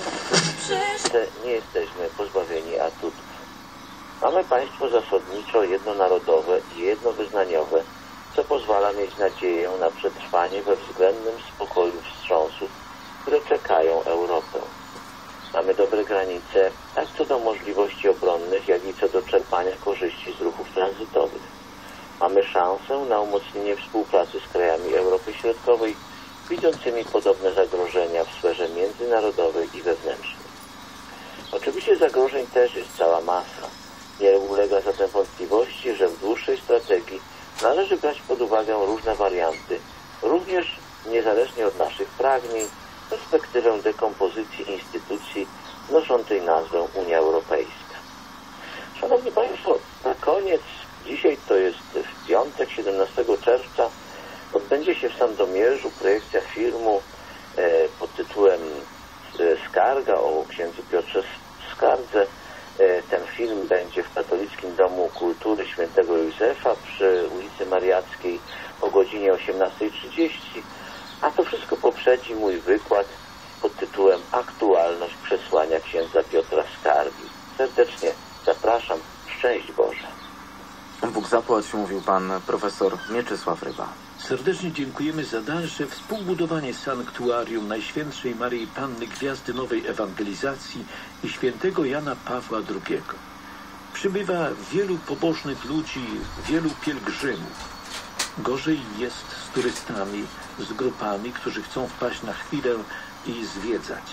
Nie jesteśmy pozbawieni atutów. Mamy państwo zasadniczo jednonarodowe i jednowyznaniowe, co pozwala mieć nadzieję na przetrwanie we względnym spokoju wstrząsów, które czekają Europę. Mamy dobre granice, tak co do możliwości obronnych, jak i co do czerpania korzyści z ruchów tranzytowych. Mamy szansę na umocnienie współpracy z krajami Europy Środkowej, widzącymi podobne zagrożenia w sferze międzynarodowej i wewnętrznej. Oczywiście zagrożeń też jest cała masa. Nie ulega zatem wątpliwości, że w dłuższej strategii należy brać pod uwagę różne warianty, również niezależnie od naszych pragnień, perspektywę dekompozycji instytucji noszącej nazwę Unia Europejska. Szanowni Państwo, na koniec, dzisiaj to jest w piątek, siedemnastego czerwca, odbędzie się w Sandomierzu projekcja filmu e, pod tytułem e, Skarga o księdzu Piotrze Skardze. E, ten film będzie w Katolickim Domu Kultury Świętego Józefa przy ulicy Mariackiej o godzinie osiemnastej trzydzieści, a to wszystko poprzedzi mój wykład pod tytułem Aktualność przesłania księdza Piotra Skargi. Serdecznie zapraszam. Szczęść Boże. Bóg zapłać, mówił pan profesor Mieczysław Ryba. Serdecznie dziękujemy za dalsze współbudowanie sanktuarium Najświętszej Maryi Panny Gwiazdy Nowej Ewangelizacji i świętego Jana Pawła drugiego. Przybywa wielu pobożnych ludzi, wielu pielgrzymów. Gorzej jest z turystami, z grupami, którzy chcą wpaść na chwilę i zwiedzać.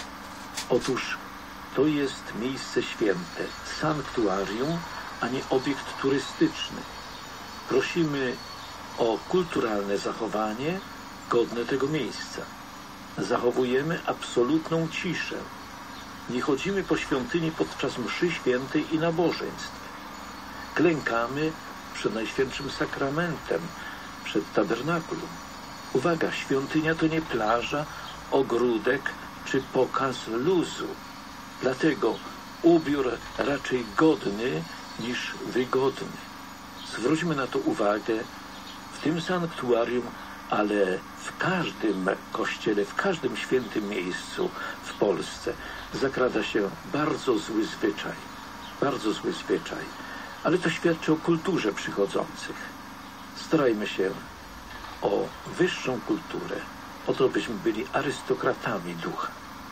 Otóż to jest miejsce święte, sanktuarium, a nie obiekt turystyczny. Prosimy o kulturalne zachowanie godne tego miejsca. Zachowujemy absolutną ciszę. Nie chodzimy po świątyni podczas mszy świętej i nabożeństw. Klękamy przed Najświętszym Sakramentem, przed tabernakulum. Uwaga, świątynia to nie plaża, ogródek czy pokaz luzu. Dlatego ubiór raczej godny niż wygodny. Zwróćmy na to uwagę w tym sanktuarium, ale w każdym kościele, w każdym świętym miejscu w Polsce zakrada się bardzo zły zwyczaj. Bardzo zły zwyczaj. Ale to świadczy o kulturze przychodzących. Starajmy się o wyższą kulturę, o to, byśmy byli arystokratami ducha.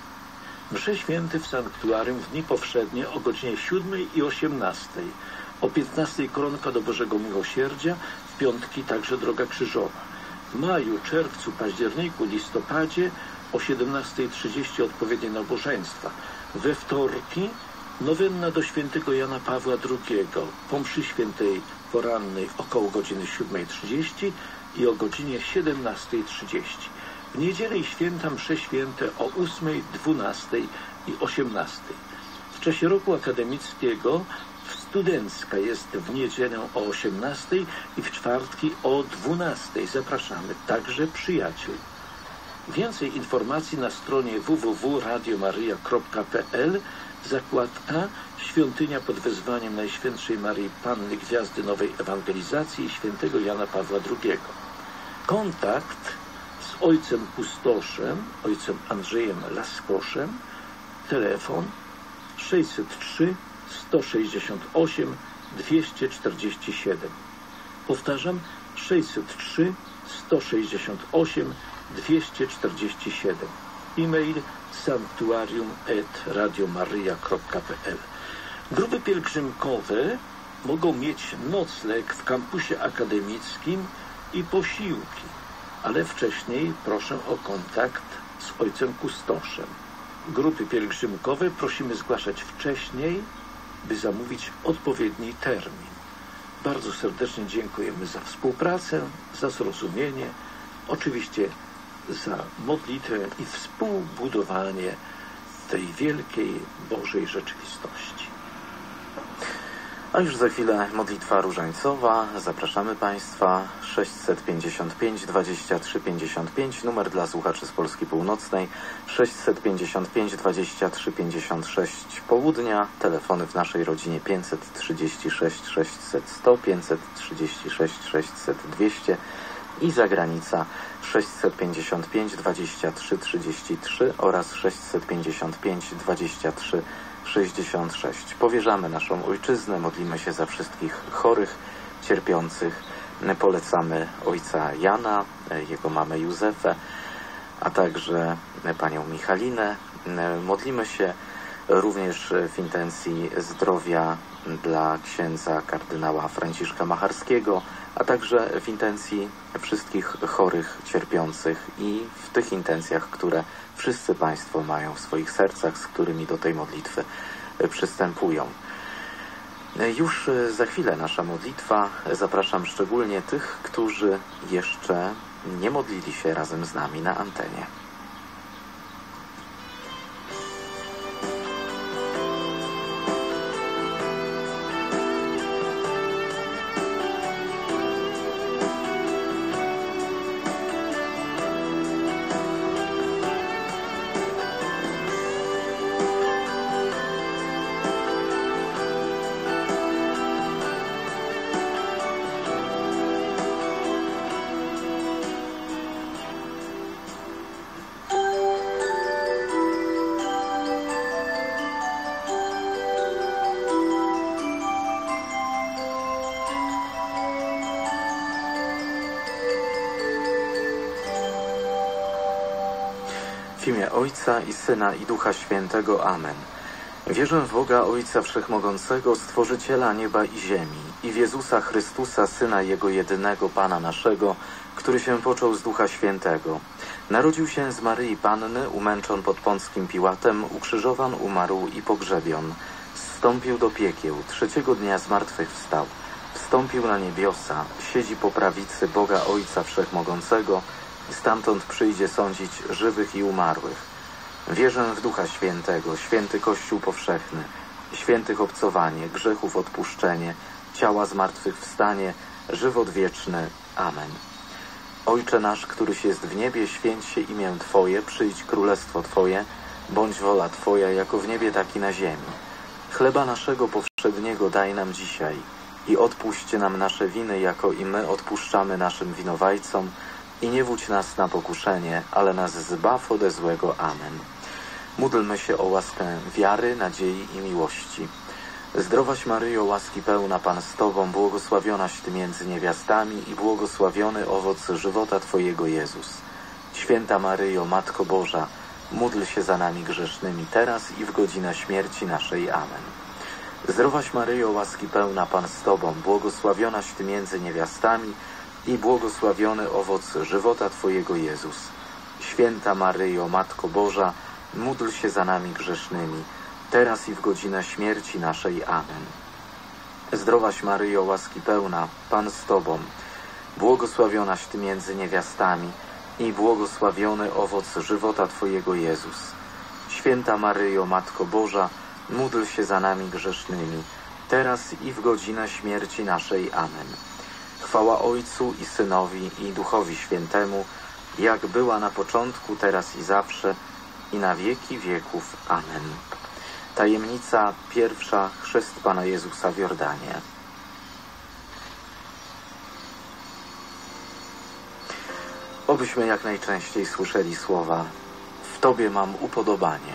Msze święte w sanktuarium w dni powszednie o godzinie siódmej i osiemnastej, o piętnastej koronka do Bożego Miłosierdzia, w piątki także droga krzyżowa. W maju, czerwcu, październiku, listopadzie o siedemnastej trzydzieści odpowiednie nabożeństwa. We wtorki nowenna do świętego Jana Pawła drugiego, po mszy świętej porannej około godziny siódmej trzydzieści i o godzinie siedemnastej trzydzieści. W niedzielę i święta msze święte o ósmej, dwunastej i osiemnastej. W czasie roku akademickiego studencka jest w niedzielę o osiemnastej i w czwartki o dwunastej. Zapraszamy także przyjaciół. Więcej informacji na stronie w w w kropka radio maryja kropka p l, zakładka Świątynia pod wezwaniem Najświętszej Maryi Panny Gwiazdy Nowej Ewangelizacji i świętego Jana Pawła drugiego. Kontakt z ojcem kustoszem, ojcem Andrzejem Laskoszem, telefon sześćset trzy, sto sześćdziesiąt osiem, dwieście czterdzieści siedem. Powtarzam, sześćset trzy, sto sześćdziesiąt osiem, dwieście czterdzieści siedem. E-mail sanktuarium at radiomaryja kropka p l. Grupy pielgrzymkowe mogą mieć nocleg w kampusie akademickim i posiłki, ale wcześniej proszę o kontakt z ojcem kustoszem. Grupy pielgrzymkowe prosimy zgłaszać wcześniej, by zamówić odpowiedni termin. Bardzo serdecznie dziękujemy za współpracę, za zrozumienie, oczywiście za modlitwę i współbudowanie tej wielkiej Bożej rzeczywistości. A już za chwilę modlitwa różańcowa. Zapraszamy Państwa. sześćset pięćdziesiąt pięć, dwadzieścia trzy, pięćdziesiąt pięć, numer dla słuchaczy z Polski Północnej, sześćset pięćdziesiąt pięć, dwadzieścia trzy, pięćdziesiąt sześć południa, telefony w naszej rodzinie pięćset trzydzieści sześć, sześćset, sto, pięćset trzydzieści sześć, sześćset, dwieście i zagranica sześćset pięćdziesiąt pięć, dwadzieścia trzy, trzydzieści trzy oraz sześćset pięćdziesiąt pięć, dwadzieścia trzy, sześćdziesiąt sześć. Powierzamy naszą ojczyznę, modlimy się za wszystkich chorych, cierpiących. Polecamy ojca Jana, jego mamę Józefę, a także panią Michalinę. Modlimy się również w intencji zdrowia dla księdza kardynała Franciszka Macharskiego, a także w intencji wszystkich chorych, cierpiących i w tych intencjach, które wszyscy Państwo mają w swoich sercach, z którymi do tej modlitwy przystępują. Już za chwilę nasza modlitwa. Zapraszam szczególnie tych, którzy jeszcze nie modlili się razem z nami na antenie. W imię Ojca i Syna i Ducha Świętego. Amen. Wierzę w Boga Ojca Wszechmogącego, Stworzyciela nieba i ziemi, i w Jezusa Chrystusa, Syna Jego jedynego, Pana naszego, który się począł z Ducha Świętego. Narodził się z Maryi Panny, umęczon pod Pąckim Piłatem, ukrzyżowan, umarł i pogrzebion. Zstąpił do piekieł, trzeciego dnia zmartwychwstał. Wstąpił na niebiosa, siedzi po prawicy Boga Ojca Wszechmogącego, stamtąd przyjdzie sądzić żywych i umarłych. Wierzę w Ducha Świętego, święty Kościół powszechny, świętych obcowanie, grzechów odpuszczenie, ciała zmartwychwstanie, żywot wieczny. Amen. Ojcze nasz, któryś jest w niebie, święć się imię Twoje, przyjdź królestwo Twoje, bądź wola Twoja, jako w niebie, tak i na ziemi. Chleba naszego powszedniego daj nam dzisiaj i odpuść nam nasze winy, jako i my odpuszczamy naszym winowajcom, i nie wódź nas na pokuszenie, ale nas zbaw ode złego. Amen. Módlmy się o łaskę wiary, nadziei i miłości. Zdrowaś Maryjo, łaski pełna, Pan z Tobą, błogosławionaś Ty między niewiastami i błogosławiony owoc żywota Twojego, Jezus. Święta Maryjo, Matko Boża, módl się za nami grzesznymi, teraz i w godzinę śmierci naszej. Amen. Zdrowaś Maryjo, łaski pełna, Pan z Tobą, błogosławionaś Ty między niewiastami i błogosławiony owoc żywota Twojego, Jezus. Święta Maryjo, Matko Boża, módl się za nami grzesznymi, teraz i w godzinę śmierci naszej. Amen. Zdrowaś Maryjo, łaski pełna, Pan z Tobą, błogosławionaś Ty między niewiastami i błogosławiony owoc żywota Twojego Jezus. Święta Maryjo, Matko Boża, módl się za nami grzesznymi, teraz i w godzinę śmierci naszej. Amen. Chwała Ojcu i Synowi i Duchowi Świętemu, jak była na początku, teraz i zawsze, i na wieki wieków. Amen. Tajemnica pierwsza. Chrzest Pana Jezusa w Jordanie. Obyśmy jak najczęściej słyszeli słowa: w Tobie mam upodobanie.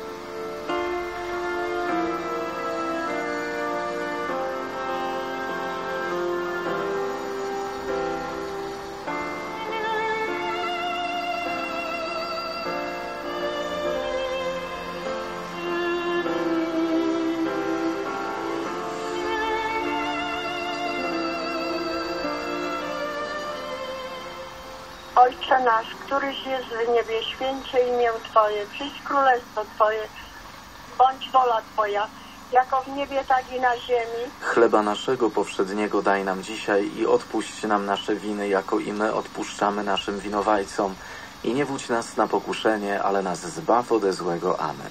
Ojcze nasz, któryś jest w niebie, święcie imię Twoje, przyjdź królestwo Twoje, bądź wola Twoja, jako w niebie, tak i na ziemi. Chleba naszego powszedniego daj nam dzisiaj i odpuść nam nasze winy, jako i my odpuszczamy naszym winowajcom. I nie wódź nas na pokuszenie, ale nas zbaw ode złego. Amen.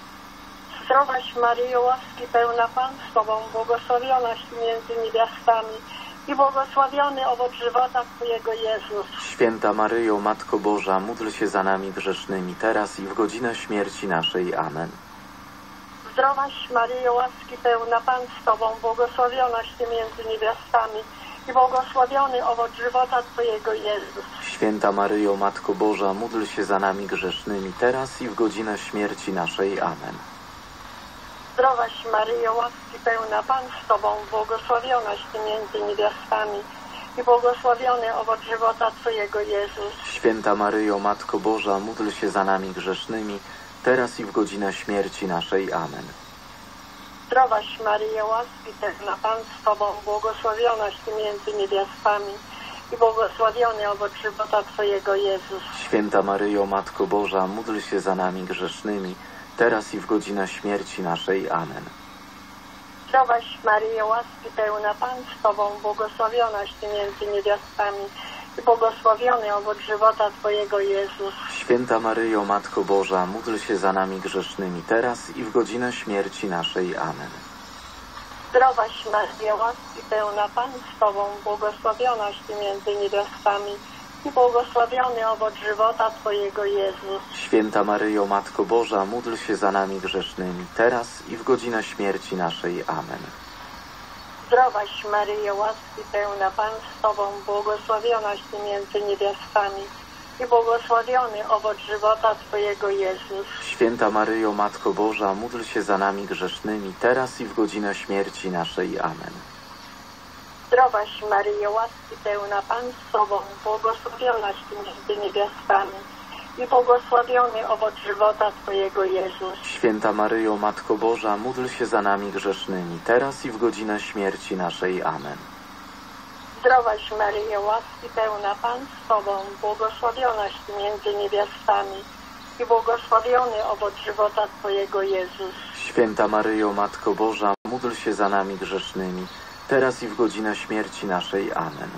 Zdrowaś Maryjo, łaski pełna, Pan z Tobą, błogosławionaś Ty między niewiastami i błogosławiony owoc żywota Twojego Jezus. Święta Maryjo, Matko Boża, módl się za nami grzesznymi, teraz i w godzinę śmierci naszej. Amen. Zdrowaś Maryjo, łaski pełna, Pan z Tobą, błogosławionaś Ty między niewiastami i błogosławiony owoc żywota Twojego Jezus. Święta Maryjo, Matko Boża, módl się za nami grzesznymi, teraz i w godzinę śmierci naszej. Amen. Zdrowaś Maryjo, łaski pełna, Pan z Tobą, błogosławionaś Ty między niewiastami i błogosławiony owoc żywota Twojego Jezus. Święta Maryjo, Matko Boża, módl się za nami grzesznymi, teraz i w godzinę śmierci naszej. Amen. Zdrowaś Maryjo, łaski pełna, Pan z Tobą, błogosławionaś Ty między niewiastami i błogosławiony owoc żywota Twojego Jezus. Święta Maryjo, Matko Boża, módl się za nami grzesznymi, teraz i w godzinę śmierci naszej. Amen. Zdrowaś Maryjo, łaski pełna, Pan z Tobą, błogosławionaś Ty między niewiastami i błogosławiony owoc żywota Twojego Jezus. Święta Maryjo, Matko Boża, módl się za nami grzesznymi, teraz i w godzinę śmierci naszej. Amen. Zdrowaś Maryjo, łaski pełna, Pan z Tobą, błogosławionaś Ty między niewiastami i błogosławiony owoc żywota Twojego Jezus. Święta Maryjo, Matko Boża, módl się za nami grzesznymi, teraz i w godzinę śmierci naszej. Amen. Zdrowaś Maryjo, łaski pełna, Pan z Tobą, błogosławionaś Ty między niewiastami i błogosławiony owoc żywota Twojego Jezus. Święta Maryjo, Matko Boża, módl się za nami grzesznymi, teraz i w godzinę śmierci naszej. Amen. Zdrowaś Maryjo, łaski pełna, Pan z Tobą, błogosławionaś Ty między niewiastami i błogosławiony owoc żywota Twojego Jezus. Święta Maryjo, Matko Boża, módl się za nami grzesznymi, teraz i w godzinę śmierci naszej. Amen. Zdrowaś Maryjo, łaski pełna, Pan z Tobą, błogosławionaś Ty między niewiastami i błogosławiony owoc żywota Twojego Jezus. Święta Maryjo, Matko Boża, módl się za nami grzesznymi, teraz i w godzinę śmierci naszej. Amen.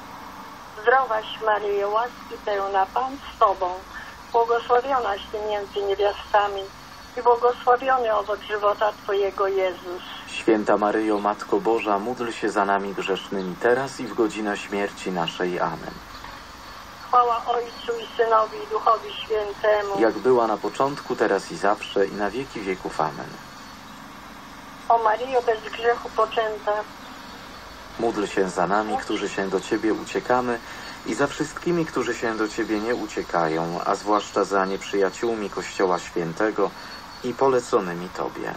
Zdrowaś Maryjo, łaski pełna, Pan z Tobą, błogosławionaś Ty między niewiastami i błogosławiony owoc żywota Twojego Jezus. Święta Maryjo, Matko Boża, módl się za nami grzesznymi, teraz i w godzinę śmierci naszej. Amen. Chwała Ojcu i Synowi i Duchowi Świętemu, jak była na początku, teraz i zawsze, i na wieki wieków. Amen. O Maryjo, bez grzechu poczęta, módl się za nami, którzy się do Ciebie uciekamy, i za wszystkimi, którzy się do Ciebie nie uciekają, a zwłaszcza za nieprzyjaciółmi Kościoła Świętego i poleconymi Tobie.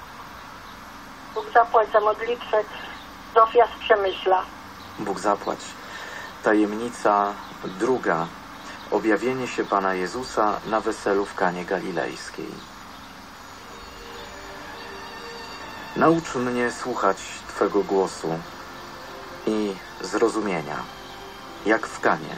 Bóg zapłać za modlitwę Zofia z Przemyśla. Bóg zapłać. Tajemnica druga. Objawienie się Pana Jezusa na weselu w Kanie Galilejskiej. Naucz mnie słuchać Twego głosu i zrozumienia, jak w Kanie.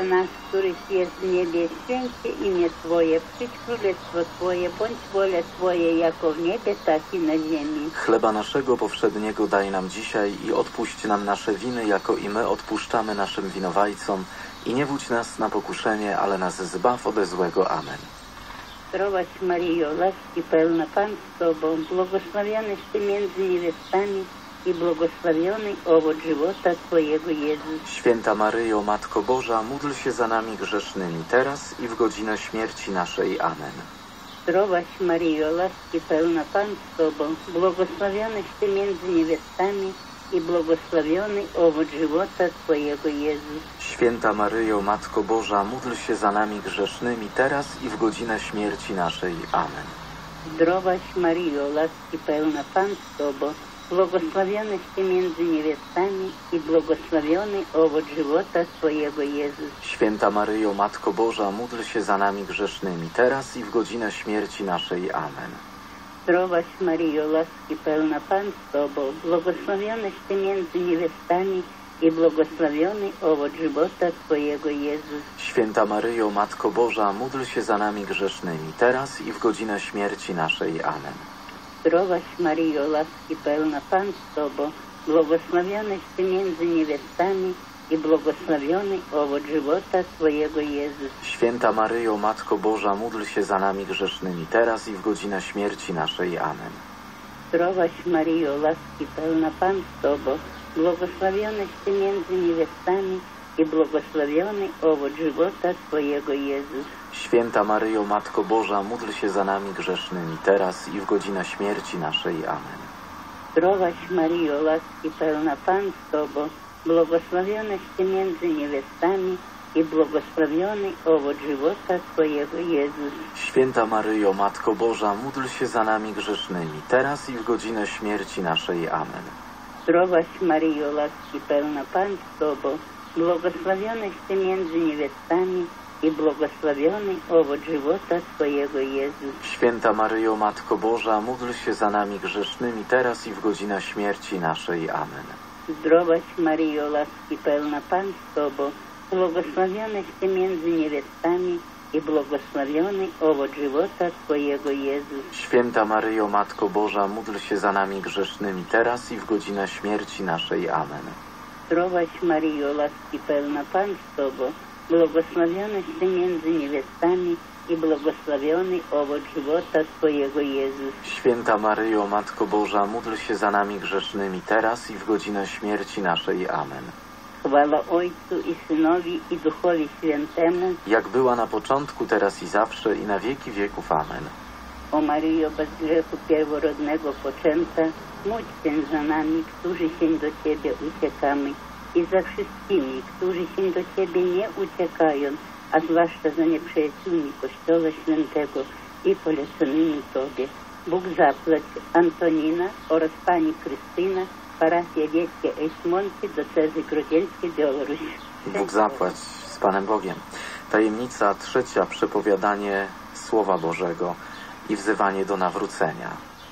Ojcze nasz, któryś jest w niebie, święć się imię Twoje, przyjdź królestwo Twoje, bądź wola Twoja, jako w niebie, tak i na ziemi. Chleba naszego powszedniego daj nam dzisiaj i odpuść nam nasze winy, jako i my odpuszczamy naszym winowajcom. I nie wódź nas na pokuszenie, ale nas zbaw ode złego. Amen. Zdrowaś Maryjo, łaski pełna, Pan z Tobą, błogosławionaś Ty między niewiastami i błogosławiony owoc żywota Twojego, Jezus. Święta Maryjo, Matko Boża, módl się za nami grzesznymi, teraz i w godzinę śmierci naszej. Amen. Zdrowaś Maryjo, łaski pełna, Pan z Tobą, błogosławionaś Ty między niewiastami i błogosławiony owoc żywota Twojego, Jezus. Święta Maryjo, Matko Boża, módl się za nami grzesznymi, teraz i w godzinę śmierci naszej. Amen. Zdrowaś Maryjo, łaski pełna, Pan z Tobą, błogosławionaś Ty między niewiastami i błogosławiony owoc żywota Twojego, Jezus. Święta Maryjo, Matko Boża, módl się za nami grzesznymi, teraz i w godzinę śmierci naszej. Amen. Zdrowaś Maryjo, łaski pełna, Pan z Tobą, błogosławionaś Ty między niewiastami i błogosławiony owoc żywota Twojego, Jezus. Święta Maryjo, Matko Boża, módl się za nami grzesznymi, teraz i w godzinę śmierci naszej. Amen. Zdrowaś Maryjo, łaski pełna, Pan z Tobą, błogosławionaś Ty między niewiastami i błogosławiony owoc żywota Twojego, Jezus. Święta Maryjo, Matko Boża, módl się za nami grzesznymi, teraz i w godzinę śmierci naszej. Amen. Zdrowaś Maryjo, łaski pełna, Pan z Tobą, błogosławionaś Ty między niewiastami i błogosławiony owoc żywota Twojego, Jezus. Święta Maryjo, Matko Boża, módl się za nami grzesznymi, teraz i w godzinę śmierci naszej. Amen. Zdrowaś Maryjo, łaski pełna, Pan z Tobą, błogosławionaś Ty między niewiastami i błogosławiony owoc żywota Twojego, Jezus. Święta Maryjo, Matko Boża, módl się za nami grzesznymi, teraz i w godzinę śmierci naszej. Amen. Zdrowaś Maryjo, łaski pełna, Pan z Tobą, błogosławionaś Ty między niewiastami i błogosławiony owoc żywota Twojego, Jezus. Święta Maryjo, Matko Boża, módl się za nami grzesznymi, teraz i w godzinę śmierci naszej. Amen. Zdrowaś Maryjo, łaski pełna, Pan z Tobą, błogosławionaś Ty między niewiastami i błogosławiony owoc żywota Twojego, Jezus. Święta Maryjo, Matko Boża, módl się za nami grzesznymi, teraz i w godzinę śmierci naszej. Amen. Zdrowaś Maryjo, łaski pełna, Pan z Tobą, błogosławionaś Ty między niewiastami i błogosławiony owoc żywota Twojego, Jezus. Święta Maryjo, Matko Boża, módl się za nami grzesznymi, teraz i w godzinę śmierci naszej. Amen. Chwała Ojcu i Synowi i Duchowi Świętemu, jak była na początku, teraz i zawsze, i na wieki wieków. Amen. O Maryjo, bez grzechu pierworodnego poczęta, módl się za nami, którzy się do Ciebie uciekamy, i za wszystkimi, którzy się do Ciebie nie uciekają, a zwłaszcza za nieprzyjaciółmi Kościoła Świętego i poleconymi Tobie. Bóg zapłać Antonina oraz Pani Krystyna, parafia Wielkie Ejsmonty, diecezji grodzielskiej, Białoruś. Bóg zapłać z Panem Bogiem. Tajemnica trzecia, przepowiadanie Słowa Bożego i wzywanie do nawrócenia.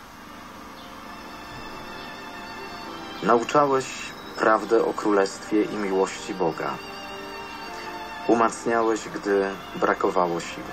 Nauczałeś prawdę o Królestwie i miłości Boga. Umacniałeś, gdy brakowało sił.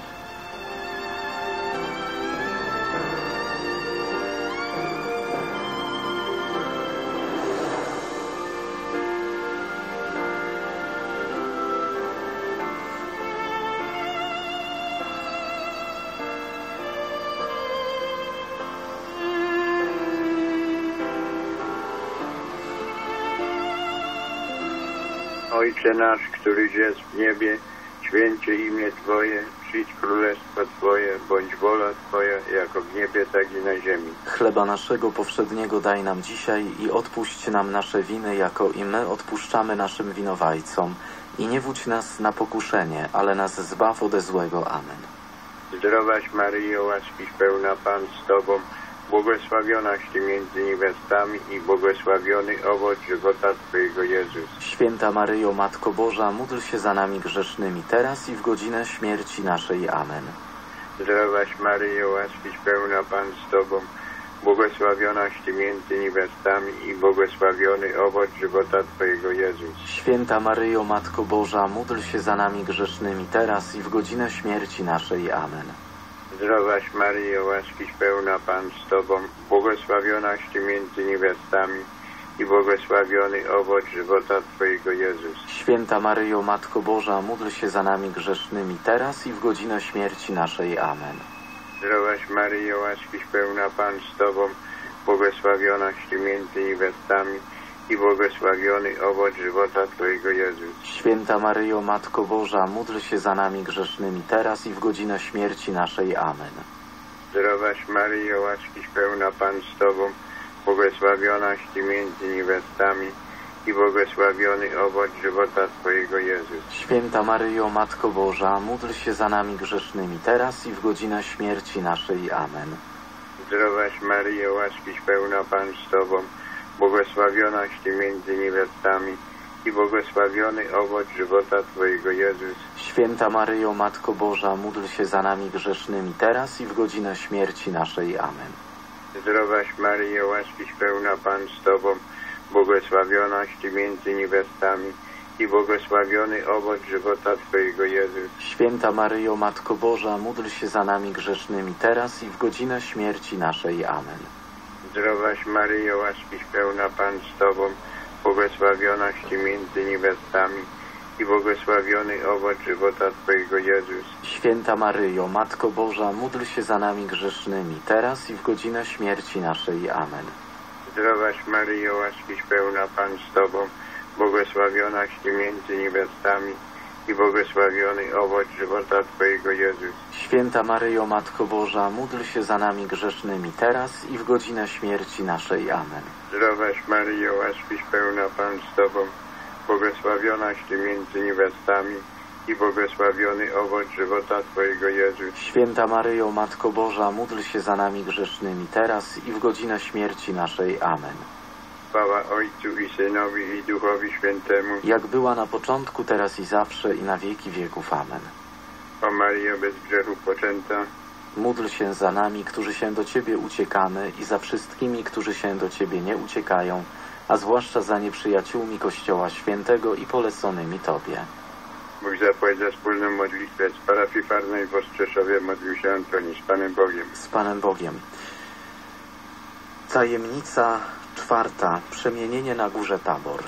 Ojcze nasz, któryś jest w niebie, święć się imię Twoje, przyjdź królestwo Twoje, bądź wola Twoja, jako w niebie, tak i na ziemi. Chleba naszego powszedniego daj nam dzisiaj i odpuść nam nasze winy, jako i my odpuszczamy naszym winowajcom. I nie wódź nas na pokuszenie, ale nas zbaw ode złego. Amen. Zdrowaś Maryjo, łaskiś pełna, Pan z Tobą, błogosławionaś Ty między niewiastami i błogosławiony owoc żywota Twojego, Jezus. Święta Maryjo, Matko Boża, módl się za nami grzesznymi, teraz i w godzinę śmierci naszej. Amen. Zdrowaś Maryjo, łaskiś pełna, Pan z Tobą, błogosławionaś Ty między niewiastami i błogosławiony owoc żywota Twojego Jezus. Święta Maryjo, Matko Boża, módl się za nami grzesznymi teraz i w godzinę śmierci naszej. Amen. Zdrowaś Maryjo, łaskiś pełna, Pan z Tobą, błogosławionaś Ty między niewiastami i błogosławiony owoc żywota Twojego Jezus. Święta Maryjo, Matko Boża, módl się za nami grzesznymi teraz i w godzinę śmierci naszej. Amen. Zdrowaś Maryjo, łaskiś pełna, Pan z Tobą, błogosławionaś Ty między niewiastami i błogosławiony owoc żywota Twojego Jezus. Święta Maryjo, Matko Boża, módl się za nami grzesznymi teraz i w godzinę śmierci naszej. Amen. Zdrowaś Maryjo, łaskiś pełna, Pan z Tobą, błogosławionaś Ty między niewiastami i błogosławiony owoc żywota Twojego Jezus. Święta Maryjo, Matko Boża, módl się za nami grzesznymi teraz i w godzinę śmierci naszej. Amen. Zdrowaś Maryjo, łaskiś pełna, Pan z Tobą, błogosławionaś Ty między niewiastami i błogosławiony owoc żywota Twojego Jezus. Święta Maryjo, Matko Boża, módl się za nami grzesznymi teraz i w godzinę śmierci naszej. Amen. Zdrowaś Maryjo, łaskiś pełna, Pan z Tobą, błogosławionaś Ty między niewiastami i błogosławiony owoc żywota Twojego Jezus. Święta Maryjo, Matko Boża, módl się za nami grzesznymi teraz i w godzinę śmierci naszej. Amen. Zdrowaś Maryjo, łaskiś pełna, Pan z Tobą, błogosławionaś Ty między niewiastami i błogosławiony owoc żywota Twojego Jezus. Święta Maryjo, Matko Boża, módl się za nami grzesznymi teraz i w godzinę śmierci naszej. Amen. Zdrowaś Maryjo, łaskiś pełna, Pan z Tobą, błogosławionaś Ty między niewiastami i błogosławiony owoc żywota Twojego Jezus. Święta Maryjo, Matko Boża, módl się za nami grzesznymi teraz i w godzinę śmierci naszej. Amen. Zdrowaś Maryjo, łaskiś pełna, Pan z Tobą, błogosławionaś Ty między niewiastami i błogosławiony owoc żywota Twojego Jezus. Święta Maryjo, Matko Boża, módl się za nami grzesznymi teraz i w godzinę śmierci naszej. Amen. Chwała Ojcu i Synowi i Duchowi Świętemu, jak była na początku, teraz i zawsze, i na wieki wieków. Amen. O Maryjo, bez grzechu poczęta, módl się za nami, którzy się do Ciebie uciekamy, i za wszystkimi, którzy się do Ciebie nie uciekają, a zwłaszcza za nieprzyjaciółmi Kościoła Świętego i poleconymi Tobie. Bóg zapłać za wspólną modlitwę z parafii Farnej w Ostrzeszowie. Modlił się Antoni. Z Panem Bogiem. Z Panem Bogiem. Tajemnica czwarta. Przemienienie na górze Tabor.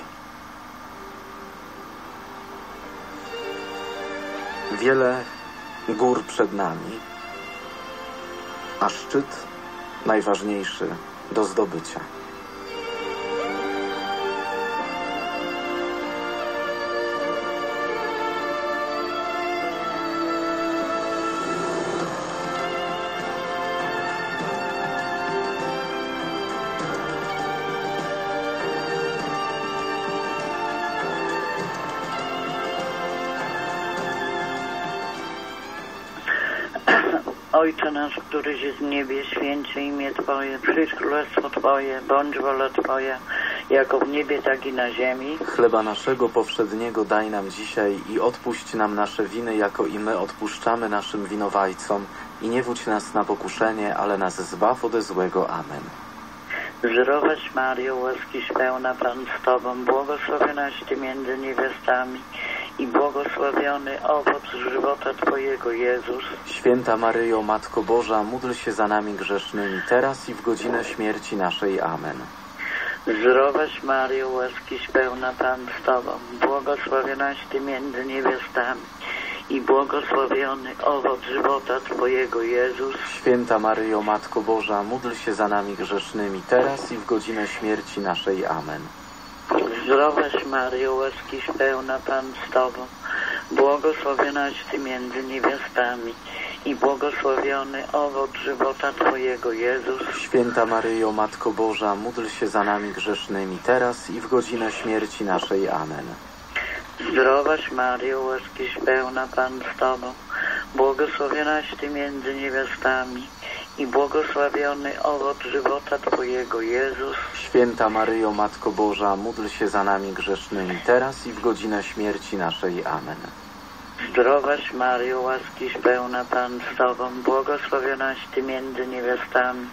Wiele gór przed nami, a szczyt najważniejszy do zdobycia. Ojcze nasz, któryś jest w niebie, święć się imię Twoje, przyjdź królestwo Twoje, bądź wola Twoja, jako w niebie, tak i na ziemi. Chleba naszego powszedniego daj nam dzisiaj i odpuść nam nasze winy, jako i my odpuszczamy naszym winowajcom. I nie wódź nas na pokuszenie, ale nas zbaw ode złego. Amen. Zdrowaś Maryjo, łaskiś pełna, Pan z Tobą, błogosławionaś Ty między niewiastami i błogosławiony owoc żywota Twojego, Jezus. Święta Maryjo, Matko Boża, módl się za nami grzesznymi, teraz i w godzinę śmierci naszej. Amen. Zdrowaś Maryjo, łaskiś pełna, Pan z Tobą, błogosławionaś Ty między niewiastami i błogosławiony owoc żywota Twojego, Jezus. Święta Maryjo, Matko Boża, módl się za nami grzesznymi, teraz i w godzinę śmierci naszej. Amen. Zdrowaś Maryjo, łaskiś pełna, Pan z Tobą, błogosławionaś Ty między niewiastami i błogosławiony owoc żywota Twojego, Jezus. Święta Maryjo, Matko Boża, módl się za nami grzesznymi, teraz i w godzinę śmierci naszej. Amen. Zdrowaś Maryjo, łaskiś pełna, Pan z Tobą, błogosławionaś Ty między niewiastami i błogosławiony owoc żywota Twojego, Jezus. Święta Maryjo, Matko Boża, módl się za nami grzesznymi, teraz i w godzinę śmierci naszej. Amen. Zdrowaś Maryjo, łaskiś pełna, Pan z Tobą, błogosławionaś Ty między niewiastami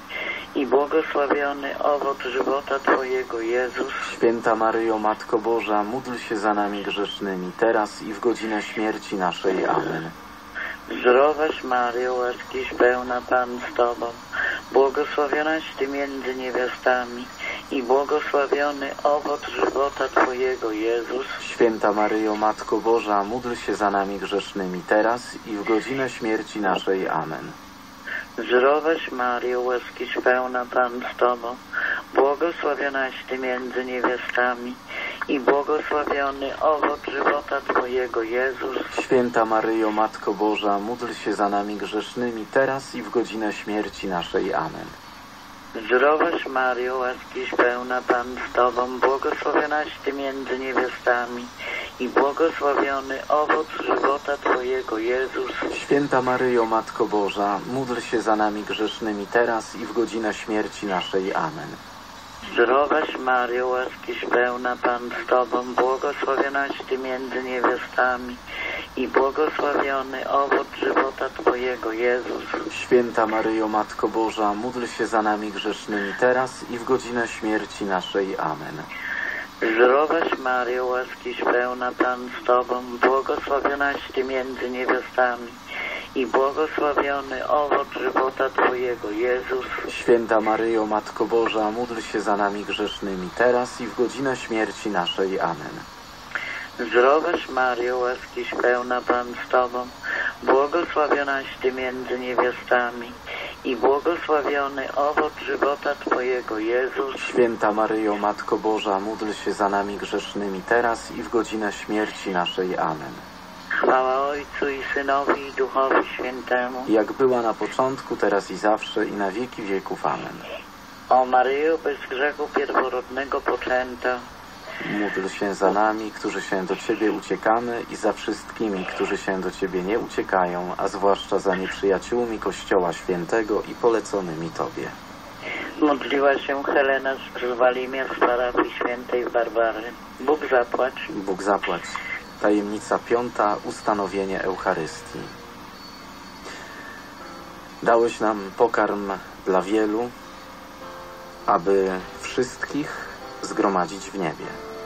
i błogosławiony owoc żywota Twojego, Jezus. Święta Maryjo, Matko Boża, módl się za nami grzesznymi, teraz i w godzinę śmierci naszej. Amen. Zdrowaś Maryjo, łaskiś pełna, Pan z Tobą, błogosławionaś Ty między niewiastami i błogosławiony owoc żywota Twojego, Jezus. Święta Maryjo, Matko Boża, módl się za nami grzesznymi, teraz i w godzinę śmierci naszej. Amen. Zdrowaś Maryjo, łaskiś pełna, Pan z Tobą, błogosławionaś Ty między niewiastami i błogosławiony owoc żywota Twojego, Jezus. Święta Maryjo, Matko Boża, módl się za nami grzesznymi, teraz i w godzinę śmierci naszej. Amen. Zdrowaś Maryjo, łaskiś pełna, Pan z Tobą, błogosławionaś Ty między niewiastami i błogosławiony owoc żywota Twojego, Jezus. Święta Maryjo, Matko Boża, módl się za nami grzesznymi, teraz i w godzinę śmierci naszej. Amen. Zdrowaś Maryjo, łaskiś pełna, Pan z Tobą, błogosławionaś Ty między niewiastami i błogosławiony owoc żywota Twojego, Jezus. Święta Maryjo, Matko Boża, módl się za nami grzesznymi, teraz i w godzinę śmierci naszej. Amen. Zdrowaś Maryjo, łaskiś pełna, Pan z Tobą, błogosławionaś Ty między niewiastami i błogosławiony owoc żywota Twojego, Jezus. Święta Maryjo, Matko Boża, módl się za nami grzesznymi, teraz i w godzinę śmierci naszej. Amen. Zdrowaś Maryjo, łaskiś pełna, Pan z Tobą, błogosławionaś Ty między niewiastami i błogosławiony owoc żywota Twojego, Jezus. Święta Maryjo, Matko Boża, módl się za nami grzesznymi, teraz i w godzinę śmierci naszej. Amen. Chwała Ojcu i Synowi i Duchowi Świętemu, jak była na początku, teraz i zawsze, i na wieki wieków. Amen. O Maryjo, bez grzechu pierworodnego poczęta, módl się za nami, którzy się do Ciebie uciekamy, i za wszystkimi, którzy się do Ciebie nie uciekają, a zwłaszcza za nieprzyjaciółmi Kościoła Świętego i poleconymi Tobie. Modliła się Helena z Walimia z parafii świętej Barbary. Bóg zapłać. Bóg zapłać. Tajemnica piąta. Ustanowienie Eucharystii. Dałeś nam pokarm dla wielu, aby wszystkich zgromadzić w niebie.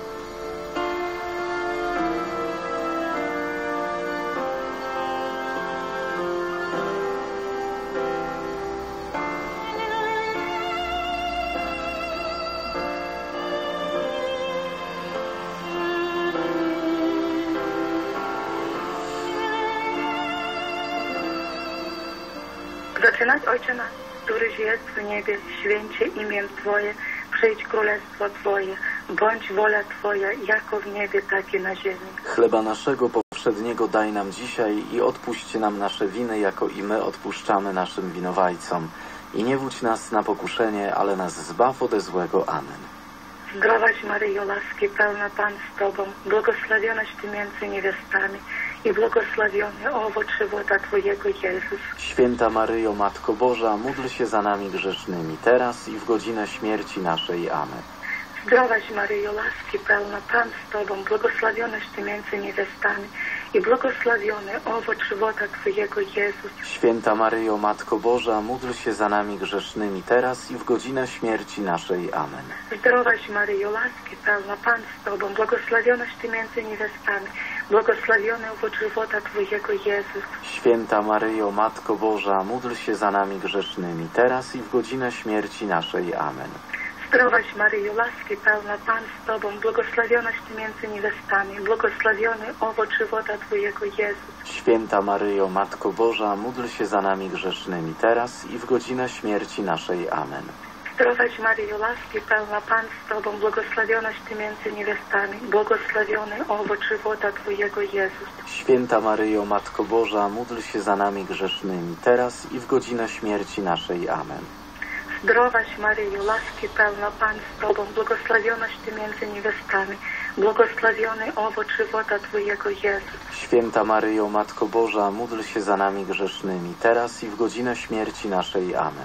Zaczynać, Ojcze nasz, któryś jest w niebie, święcie imię Twoje, przyjdź królestwo Twoje, bądź wola Twoja, jako w niebie, tak i na ziemi. Chleba naszego powszedniego daj nam dzisiaj i odpuść nam nasze winy, jako i my odpuszczamy naszym winowajcom. I nie wódź nas na pokuszenie, ale nas zbaw ode złego. Amen. Zdrowaś Maryjo, łaski pełna, Pan z Tobą, błogosławionaś Ty między niewiastami i błogosławiony owoc żywota Twojego, Jezus. Święta Maryjo, Matko Boża, módl się za nami grzesznymi, teraz i w godzinę śmierci naszej. Amen. Zdrowaś Maryjo, łaski pełna, Pan z Tobą, błogosławionaś Ty między niewiastami i błogosławiony owoc żywota Twojego, Jezus. Święta Maryjo, Matko Boża, módl się za nami grzesznymi, teraz i w godzinę śmierci naszej. Amen. Zdrowaś Maryjo, łaski pełna, Pan z Tobą, błogosławionaś Ty między niewiastami, błogosławiony owoc żywota Twojego, Jezus. Święta Maryjo, Matko Boża, módl się za nami grzesznymi, teraz i w godzinę śmierci naszej. Amen. Zdrowaś Maryjo, łaski pełna, Pan z Tobą, błogosławionaś Ty między niewiastami, błogosławiony owoc żywota Twojego, Jezus. Święta Maryjo, Matko Boża, módl się za nami grzesznymi, teraz i w godzinę śmierci naszej. Amen. Zdrowaś Maryjo, łaski pełna, Pan z Tobą, błogosławionaś Ty między niewiastami, błogosławiony owoc żywota Twojego, Jezus. Święta Maryjo, Matko Boża, módl się za nami grzesznymi, teraz i w godzinę śmierci naszej. Amen. Zdrowaś Maryjo, łaski pełna, Pan z Tobą, błogosławionaś Ty między niewiastami, błogosławiony owoc żywota Twojego, Jezus. Święta Maryjo, Matko Boża, módl się za nami grzesznymi, teraz i w godzinę śmierci naszej. Amen.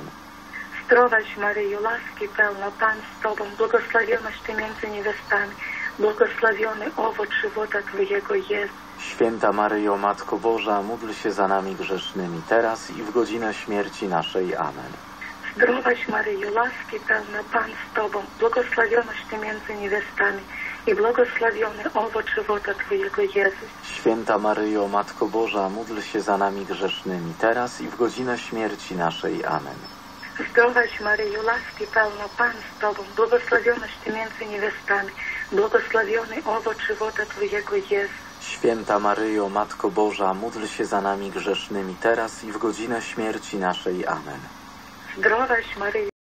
Zdrowaś Maryjo, łaski pełna, Pan z Tobą, błogosławionaś Ty między niewiastami, błogosławiony owoc żywota Twojego, Jezus. Święta Maryjo, Matko Boża, módl się za nami grzesznymi, teraz i w godzinę śmierci naszej. Amen. Zdrowaś Maryjo, łaski pełna, Pan z Tobą, błogosławionaś Ty między niewiastami i błogosławiony owoc żywota Twojego Jezus. Święta Maryjo, Matko Boża, módl się za nami grzesznymi, teraz i w godzinę śmierci naszej. Amen. Zdrowaś Maryjo, łaski pełna, Pan z Tobą, błogosławionaś Ty między niewiastami, błogosławiony owoc żywota Twojego Jezus. Święta Maryjo, Matko Boża, módl się za nami grzesznymi, teraz i w godzinę śmierci naszej. Amen. Zdrowaś Maryjo,